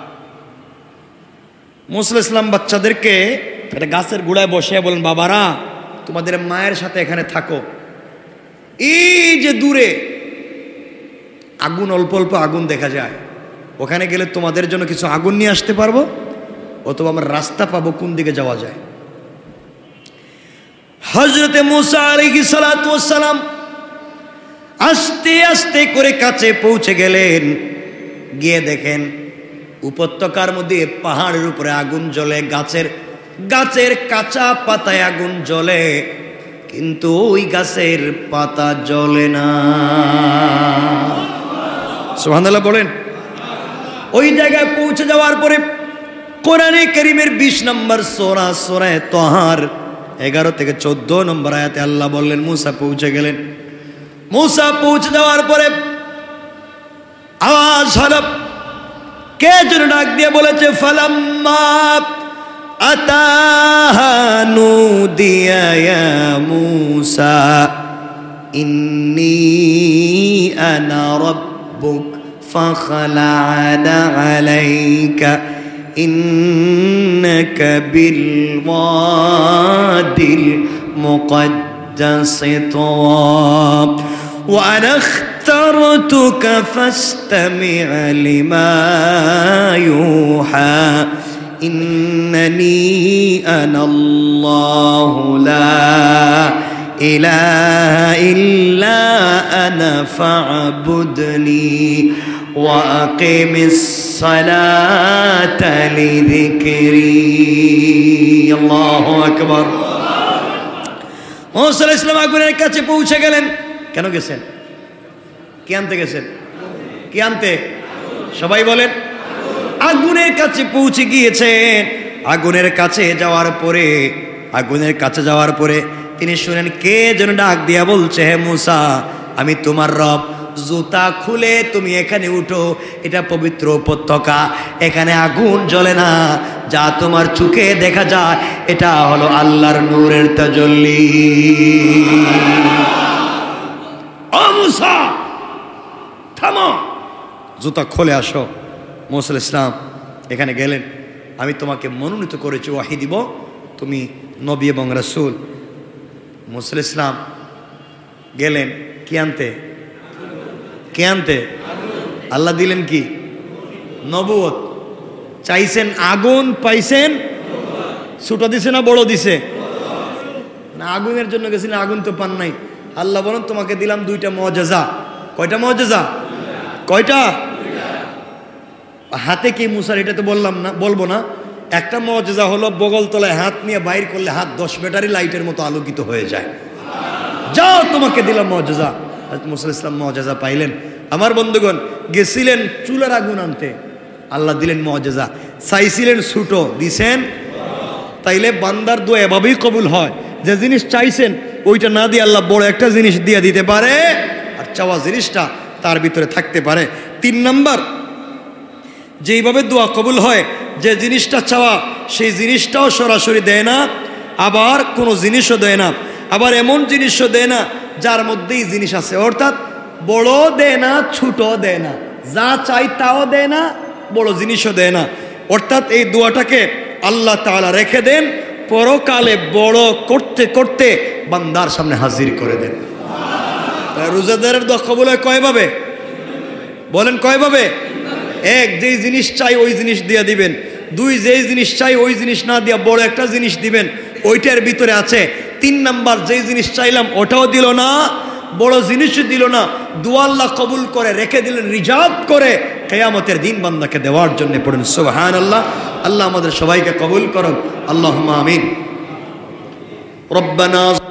মুসা আলাইহিস সালাম বাচ্চাদেরকে একটা গাছের গোড়ায় বসে বলেন, বাবারা, তোমাদের মায়ের সাথে এখানে থাকো। এই যে দূরে আগুন, অল্প অল্প আগুন দেখা যায়, ওখানে গেলে তোমাদের জন্য কিছু আগুন নিয়ে আসতে পারবো, অথবা আমরা রাস্তা পাবো কোন দিকে যাওয়া যায়। হযরতে মূসা আলাইহিস সালাতু ওয়াস সালাম আস্তে আস্তে করে কাছে পৌঁছে গেলেন। গিয়ে দেখেন উপত্যকার মধ্যে পাহাড়ের উপরে আগুন জ্বলে, গাছের কাঁচা পাতায় আগুন জ্বলে, কিন্তু ওই গাছের পাতা জ্বলে না। সুবহানাল্লাহ বলেন। ওই জায়গায় পৌঁছে যাওয়ার পরে কোরআনে কারীমের 20 নম্বর সূরা সূরা তাহার 11 থেকে 14 নম্বর আয়াতে আল্লাহ বললেন মূসা পৌঁছে গেলেন। মূসা পৌঁছে যাওয়ার পরে আওয়াজ হলো, কে যেন ডাক দিয়ে বলেছে, ফালাম্মা আতাহা নুদিয়া ইয়া মূসা ইন্নী আনা রাব্বুক ফাখলা'না আলাইকা ইন্নাকা বিল ওয়াদিল মুকদ্দাসি তুওয়া ওয়া আনা اخترتك فاستمع لما يوحى إنني أنا الله لا إله إلا أنا فاعبدني وأقم الصلاة لذكري الله أكبر মূসা আলাইহিস সালাম আগুনের কাছে পৌঁছে গেলেন। কেন গেছেন? কি আনতে গেছেন? কি আনতে? সবাই বলেন। আগুনের কাছে পৌঁছে গিয়েছেন। আগুনের কাছে যাওয়ার পরে তিনি শুনেন কে যেন ডাক দিয়া বলছে, হে মূসা আমি তোমার রব, জুতা খুলে তুমি এখানে উঠো, এটা পবিত্র উপত্যকা, এখানে আগুন জ্বলে না, যা তোমার চোখে দেখা যায় এটা হলো আল্লাহর নূরের তাজাল্লি। ও মূসা থামো, জুতা খুলে আসো। মূসা আলাইহিস সালাম এখানে গেলেন। আমি তোমাকে মনোনীত করেছি, ওয়াহি দিব, তুমি নবী এবং রাসূল। মূসা আলাইহিস সালাম গেলেন কি আনতে? কে আনতে? আল্লাহ দিলেন কি? নবুয়ত। চাইছেন আগুন, পাইছেন ছোট দিছে না বড় দিছে? না, আগুনের জন্য গেছিলেন, আগুন তো পান নাই। আল্লাহ বলেন তোমাকে দিলাম 2টা মুআজিজা। কয়টা মুআজিজা? কয়টা? হাতে কি মূসার, এটা তো বলবো না। একটা মুআজিজা হলো বগল তলায় হাত নিয়ে বাইর করলে হাত 10 ব্যাটারি লাইটের মতো আলোকিত হয়ে যায়। যাও তোমাকে দিলাম মুআজিজা। হযরত মূসা আলাইহিস সালাম মুআজিজা পাইলেন। আমার বন্ধুগণ, গেছিলেন চুলার আগুন আনতে, আল্লাহ দিলেন মুআজিজা। চাইছিলেন ছোট, দিছেন। তাইলে বান্দার দোয়া এভাবেই কবুল হয়, যে জিনিস চাইছেন ওইটা না দিয়ে আল্লাহ বড় একটা জিনিস দিয়ে দিতে পারে, আর চাওয়া জিনিসটা তার ভিতরে থাকতে পারে। 3 নাম্বার, যেইভাবে দোয়া কবুল হয়, যে জিনিসটা চাওয়া সেই জিনিসটাও সরাসরি দেয় না, আবার কোনো জিনিসও দেয় না, আবার এমন জিনিসও দেয় না যার মধ্যেই জিনিস আছে। অর্থাৎ বড় দেয় না, ছোট দেয় না, যা চাই তাও দেয় না, বড় জিনিসও দেয় না। অর্থাৎ এই দোয়াটাকে আল্লাহ তাআলা রেখে দেন, পরকালে বড় করতে করতে বান্দার সামনে হাজির করে দেন। রোজাদারের দোয়া কবুল হয় কয়ভাবে? বলেন কয়ভাবে? 1, যেই জিনিস চাই ওই জিনিস দিয়ে দিবেন। 2, যেই জিনিস চাই ওই জিনিস না দিয়া বড় একটা জিনিস দিবেন, ওইটার ভিতরে আছে। 3 নাম্বার, যেই জিনিস চাইলাম ওটাও দিল না, বড় জিনিসও দিল না, দোয়া আল্লাহ কবুল করে রেখে দিলেন রিজার্ভ করে কিয়ামতের দিন বান্দাকে দেওয়ার জন্য। পড়ুন সুবহানাল্লাহ। আল্লাহ আমাদের সবাইকে কবুল করুন, আল্লাহুম্মা আমিন। রব্বানা